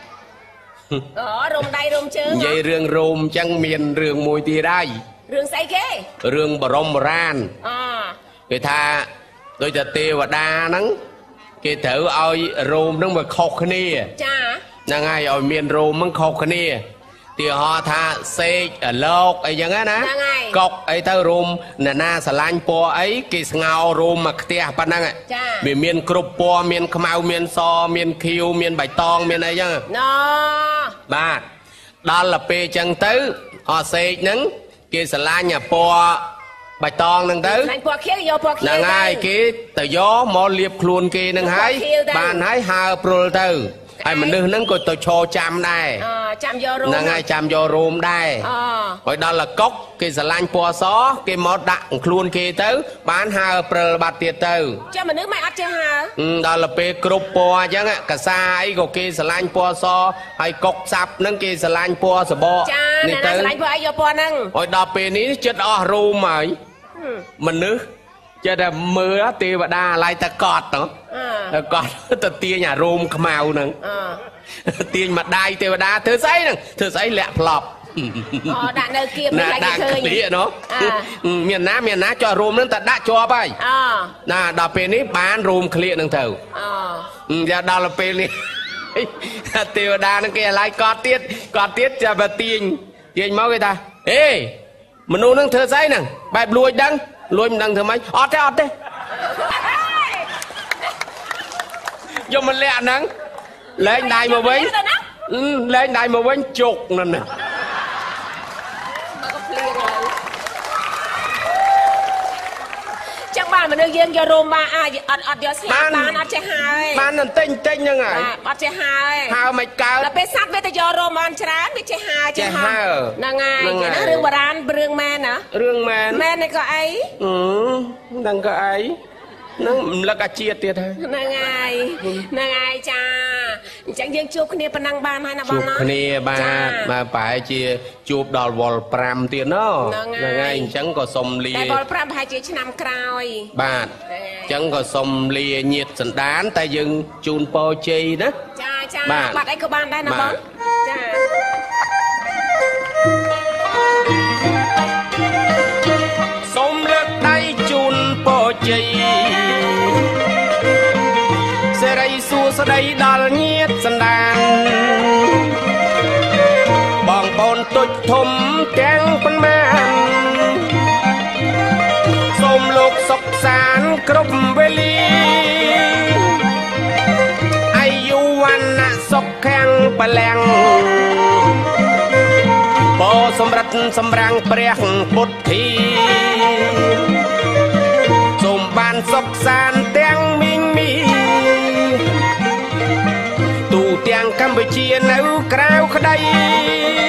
ờ rôm đai rôm trường vậy rương rôm chân miền rương mùi tì đây rương xây cái rương bà rôm bà ran à cái tha tôiจะเทวดานั้นcái thử oi rôm nó mà khóc nè cha năng ai oi miền rômมันkhóc nè thì họ tha xe ở lốc ấy chẳng á ná cọc ấy tao rôm nè na sả lanh po ấy cái ngao rôm mà tia pan năng ạ miền miền cướp po miền khmau miền so miền khiêu miền bạch tong miền ấy chứ nó ba đó là pe chân tứ họ xe nắng cái sả lanh nhà po bạch tong nâng tứ năng ai cái tờ gió mò liệp luôn kia nâng hái bàn hái hà pro tứ ai mình đưa nâng coi tôi cho chăm đây nâng ai chăm vô rôm đây rồi đó là cốc cái xà lanh po xó cái mót đặng luôn kia tới bán hà pro bát tiệt từ cho mình nước mày ăn chưa hả đó là pe cướp po chứ ạ cả xa ấy có cái xà lanh po xó hay cốc sập nâng cái xà lanh po sờ bo này xà lanh po ấy vô po nâng rồi đó pe ní chết o rôm mày mình nước cho là mưa tia và đa lại ta cọt nữa cọt ta tia nhà rôm màu nè tia mà đai tia và đa thứ giấy nè thứ giấy lẹ lọp đạn nơi kia nè đạn kia nó miền Nam miền Nam cho rôm nó ta đã cho bay nè đào pe ní bán rôm kia nè thầu giờ đào là pe ní tia và đa nó kia lại cọt tiết cọt tiết cho bà tiền tiền máu người ta ê mình nuôi nó thứ giấy nè bài lùi đăng lùi mình đăng thử mấy ọt thế ọt thế vô mình lẹ nắng lên đài mà bánh ừ, lên đài mà bánh chục nè nè chắc bạn mà đương nhiên cho rôm ba à ọt ọt cho xe bán ọt chế hai bán là tinh tinh như ngày ọt chế hai hai mày cao là bé sát với tay cho rôm ăn chán với chế hai chế hai là ngày cái nó rương bà ran rương men hả rương men men này có ấy ừ đang có ấy nó là cả chia tiệt thôi là ngày là ngày cha chẳng dương chụp kia phần năng ban hay là chụp kia ba mà phải chia chụp đòn vol pram tiền đó là ngày chẳng có sông lia vol pram hai chia năm cày ba chẳng có sông lia nhiệt sẵn đán tại dừng chun po chi đó cha cha bạn ấy có ban đây là bón cha សួស្ដីដល់ញាតិសន្តានបងប្អូនទុច្ចធំទាំងប៉ុន្មានសូមលោកសុខសាន្តគ្រប់វេលាអាយុវណ្ណៈសុខខាំងបលាំងបោសម្រិតសម្រាំងព្រះពុទ្ធីសូមបានសុខសាន្តទាំងមីងមីទូទាំងកម្ពុជានៅក្រៅក្តី